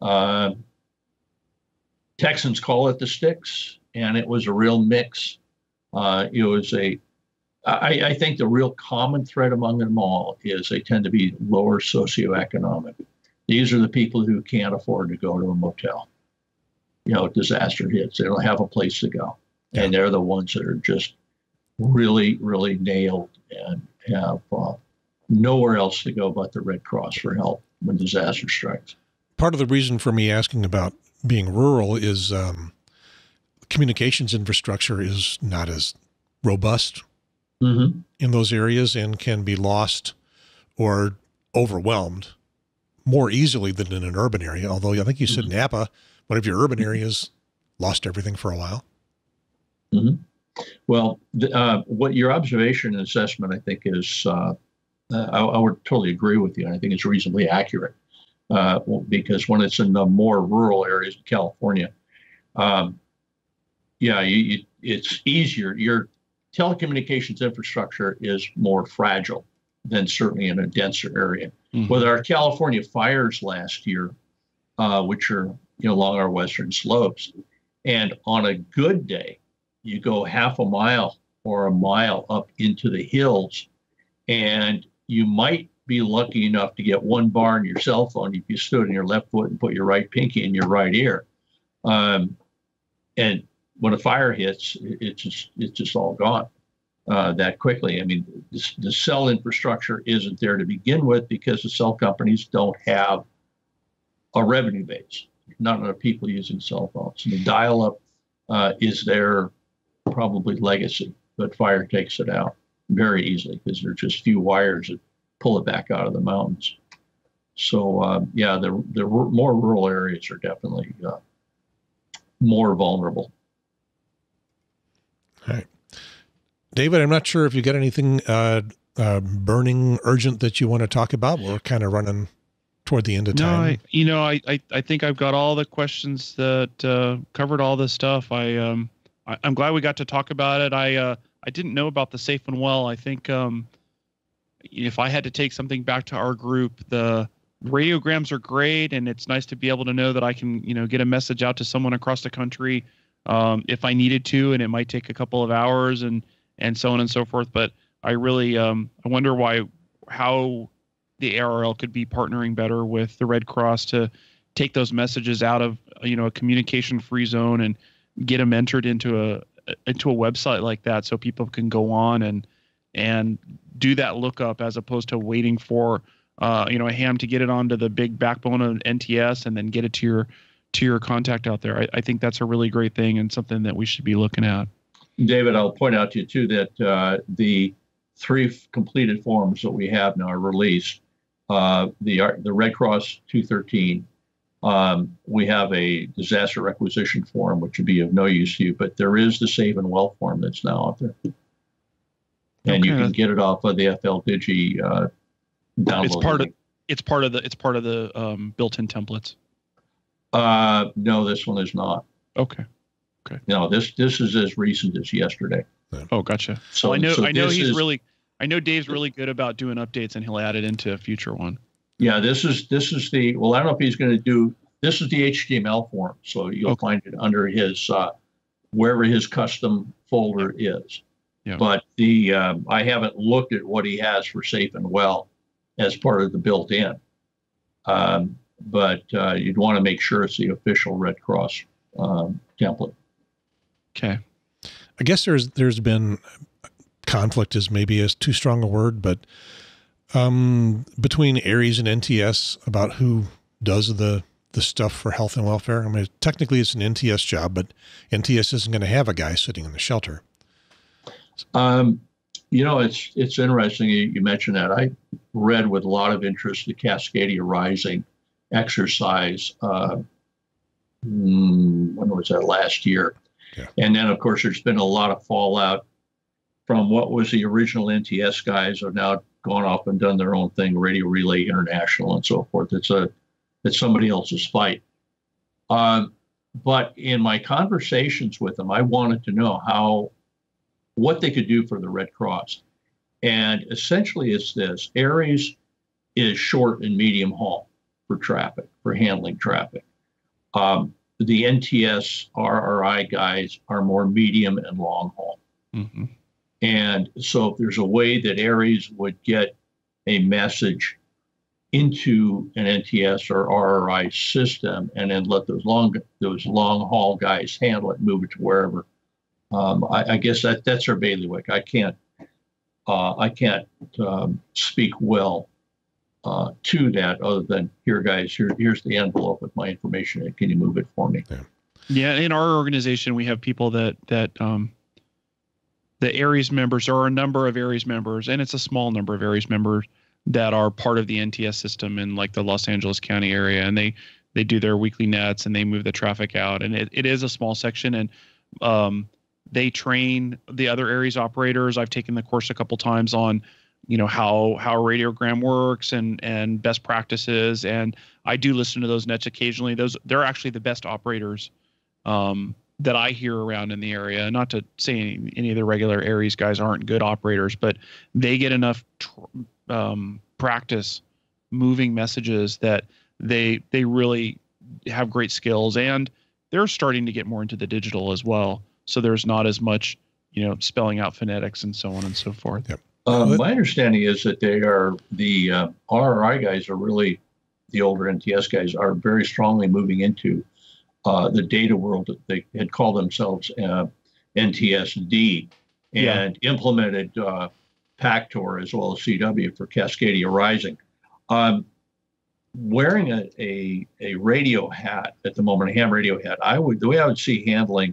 Texans call it the sticks, and it was a real mix. It was I think the real common thread among them all is they tend to be lower socioeconomic. These are the people who can't afford to go to a motel. Disaster hits, they don't have a place to go. Yeah. And they're the ones that are just really, really nailed and have nowhere else to go but the Red Cross for help when disaster strikes. Part of the reason for me asking about being rural is communications infrastructure is not as robust in those areas and can be lost or overwhelmed more easily than in an urban area. Although I think you said Napa, one of your urban areas lost everything for a while. Well, what your observation and assessment, I think, is, I would totally agree with you. And I think it's reasonably accurate because when it's in the more rural areas of California, it's easier. Your telecommunications infrastructure is more fragile than certainly in a denser area. With our California fires last year, which are along our western slopes, and on a good day, you go half a mile or a mile up into the hills, and you might be lucky enough to get one bar on your cell phone if you stood on your left foot and put your right pinky in your right ear. And when a fire hits, it's just all gone that quickly. I mean, the cell infrastructure isn't there to begin with because the cell companies don't have a revenue base. Not enough people using cell phones. And the dial-up is their probably legacy, but fire takes it out very easily because there are just few wires that pull it back out of the mountains. So the more rural areas are definitely more vulnerable. All right. David, I'm not sure if you got anything burning, urgent that you want to talk about. We're kind of running toward the end of time. No, I think I've got all the questions that covered all this stuff. I'm glad we got to talk about it. I didn't know about the Safe and Well. I think if I had to take something back to our group, the radiograms are great, and it's nice to be able to know that I can get a message out to someone across the country if I needed to, and it might take a couple of hours and so on and so forth. But I really I wonder how the ARRL could be partnering better with the Red Cross to take those messages out of a communication-free zone and get them entered into a website like that, so people can go on and do that lookup as opposed to waiting for a ham to get it onto the big backbone of NTS and then get it to your contact out there. I think that's a really great thing and something that we should be looking at. David, I'll point out to you too that the 3 completed forms that we have now are released. The Red Cross 213. We have a disaster requisition form, which would be of no use to you, but there is the Safe and Well form that's now out there, and you can get it off of the FL Digi download. It's part of the built-in templates. No, this one is not. Okay. No, this is as recent as yesterday. Oh, gotcha. So I know Dave's really good about doing updates, and he'll add it into a future one. Yeah, this is the, well, I don't know if he's going to do, this is the HTML form. So you'll find it under his, wherever his custom folder is. Yeah. But I haven't looked at what he has for Safe and Well as part of the built-in. But you'd want to make sure it's the official Red Cross template. Okay. I guess there's been conflict is maybe too strong a word, but between ARES and NTS about who does the stuff for health and welfare. I mean, technically it's an NTS job, but NTS isn't going to have a guy sitting in the shelter. It's interesting you mentioned that. I read with a lot of interest the Cascadia Rising exercise. When was that? Last year. Yeah. And then, of course, there's been a lot of fallout from what was the original NTS guys have now gone off and done their own thing, Radio Relay International and so forth. It's somebody else's fight. But in my conversations with them, I wanted to know what they could do for the Red Cross. And essentially it's this: ARES is short and medium haul for traffic, for handling traffic. The NTS RRI guys are more medium and long haul. Mm-hmm. And so if there's a way that ARES would get a message into an NTS or RRI system and then let those long haul guys handle it, move it to wherever, I guess that's our bailiwick. I can't speak well to that other than, here guys, here's the envelope with my information, and can you move it for me? Yeah, in our organization we have people that the ARES members, there are a number of ARES members, and it's a small number of ARES members that are part of the NTS system in like the Los Angeles County area, and they do their weekly nets and they move the traffic out, and it is a small section, and they train the other ARES operators. I've taken the course a couple times on how a radiogram works and best practices, and I do listen to those nets occasionally. They're actually the best operators that I hear around in the area. Not to say any of the regular ARES guys aren't good operators, but they get enough practice moving messages that they really have great skills, and they're starting to get more into the digital as well. So there's not as much, spelling out phonetics and so on and so forth. Yep. My understanding is that they are the RRI guys are really, the older NTS guys are very strongly moving into the data world. That they had called themselves NTSD and implemented PACTOR as well as CW for Cascadia Rising. Wearing a radio hat at the moment, a ham radio hat, the way I would see handling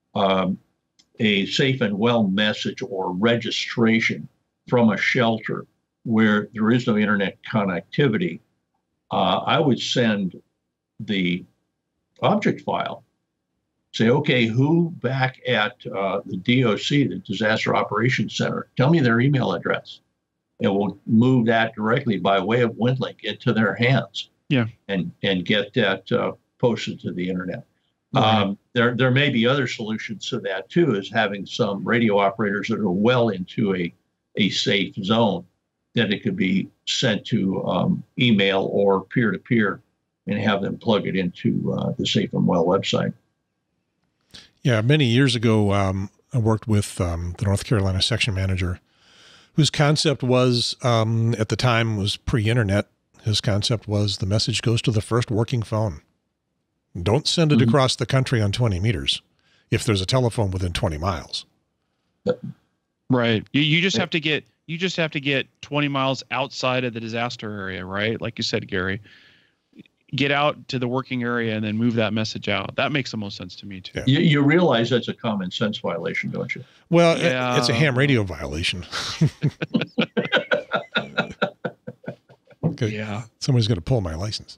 a Safe and Well message or registration from a shelter where there is no internet connectivity, I would send the object file, say, okay, who back at the DOC, the Disaster Operations Center, tell me their email address. And we'll move that directly by way of WindLink into their hands. Yeah. And get that posted to the internet. Right. There may be other solutions to that too, is having some radio operators that are well into a safe zone, that it could be sent to email or peer-to-peer and have them plug it into the Safe and Well website. Yeah, many years ago, I worked with the North Carolina section manager, whose concept was, at the time, was pre-internet. His concept was the message goes to the first working phone. Don't send it across the country on 20 meters if there's a telephone within 20 miles. Right. You just have to get 20 miles outside of the disaster area, right? Like you said, Gary. get out to the working area and then move that message out. That makes the most sense to me too. Yeah. You realize that's a common sense violation, don't you? Well, it's a ham radio violation. Yeah. Somebody's going to pull my license.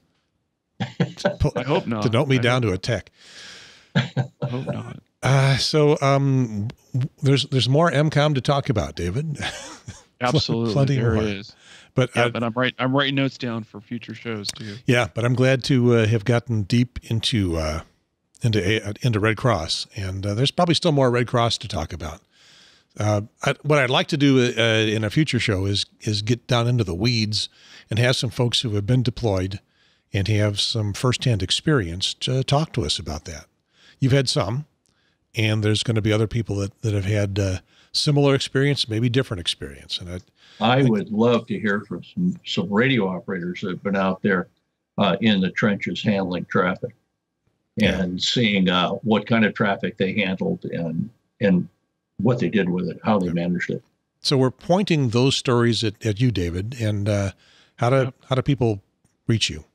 I hope not. To note me down to a tech. I hope not. So there's more EmComm to talk about, David. Absolutely, Plenty there more. is. But but I'm writing notes down for future shows too. Yeah, but I'm glad to have gotten deep into Red Cross, and there's probably still more Red Cross to talk about. What I'd like to do in a future show is get down into the weeds and have some folks who have been deployed and have some firsthand experience to talk to us about that. You've had some, and there's going to be other people that have had similar experience, maybe different experience. And I would love to hear from some radio operators that have been out there in the trenches handling traffic and seeing what kind of traffic they handled and what they did with it, how they managed it. So we're pointing those stories at you, David, and how do people reach you?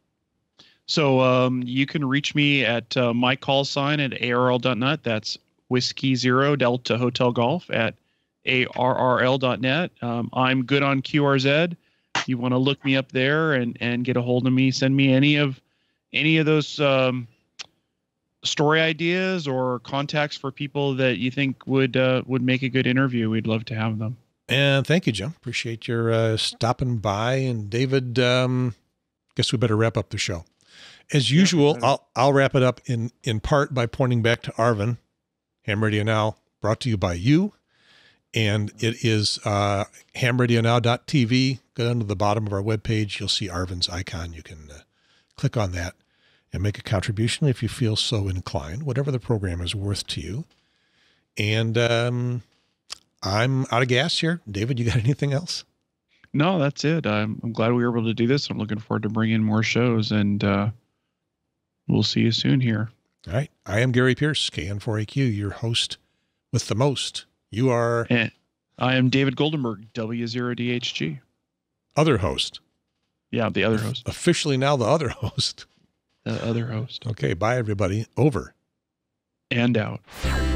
So you can reach me at my call sign at ARL.net. That's Whiskey Zero Delta Hotel Golf at ARRL.net. I'm good on QRZ. If you want to look me up there and get a hold of me, send me any of those story ideas or contacts for people that you think would make a good interview. We'd love to have them. And thank you, Jim. Appreciate your stopping by. And David, guess we better wrap up the show. As usual, I'll wrap it up in part by pointing back to Arvin. Ham Radio Now, brought to you by you. And it is HamRadioNow.tv. Go down to the bottom of our webpage. You'll see Arvin's icon. You can click on that and make a contribution if you feel so inclined, whatever the program is worth to you. And I'm out of gas here. David, you got anything else? No, that's it. I'm glad we were able to do this. I'm looking forward to bringing more shows, and we'll see you soon here. All right. I am Gary Pierce, KN4AQ, your host with the most. You are... And I am David Goldenberg, W0DHG. Other host. Yeah, the other host. Officially now the other host. The other host. Okay, bye everybody. Over. And out.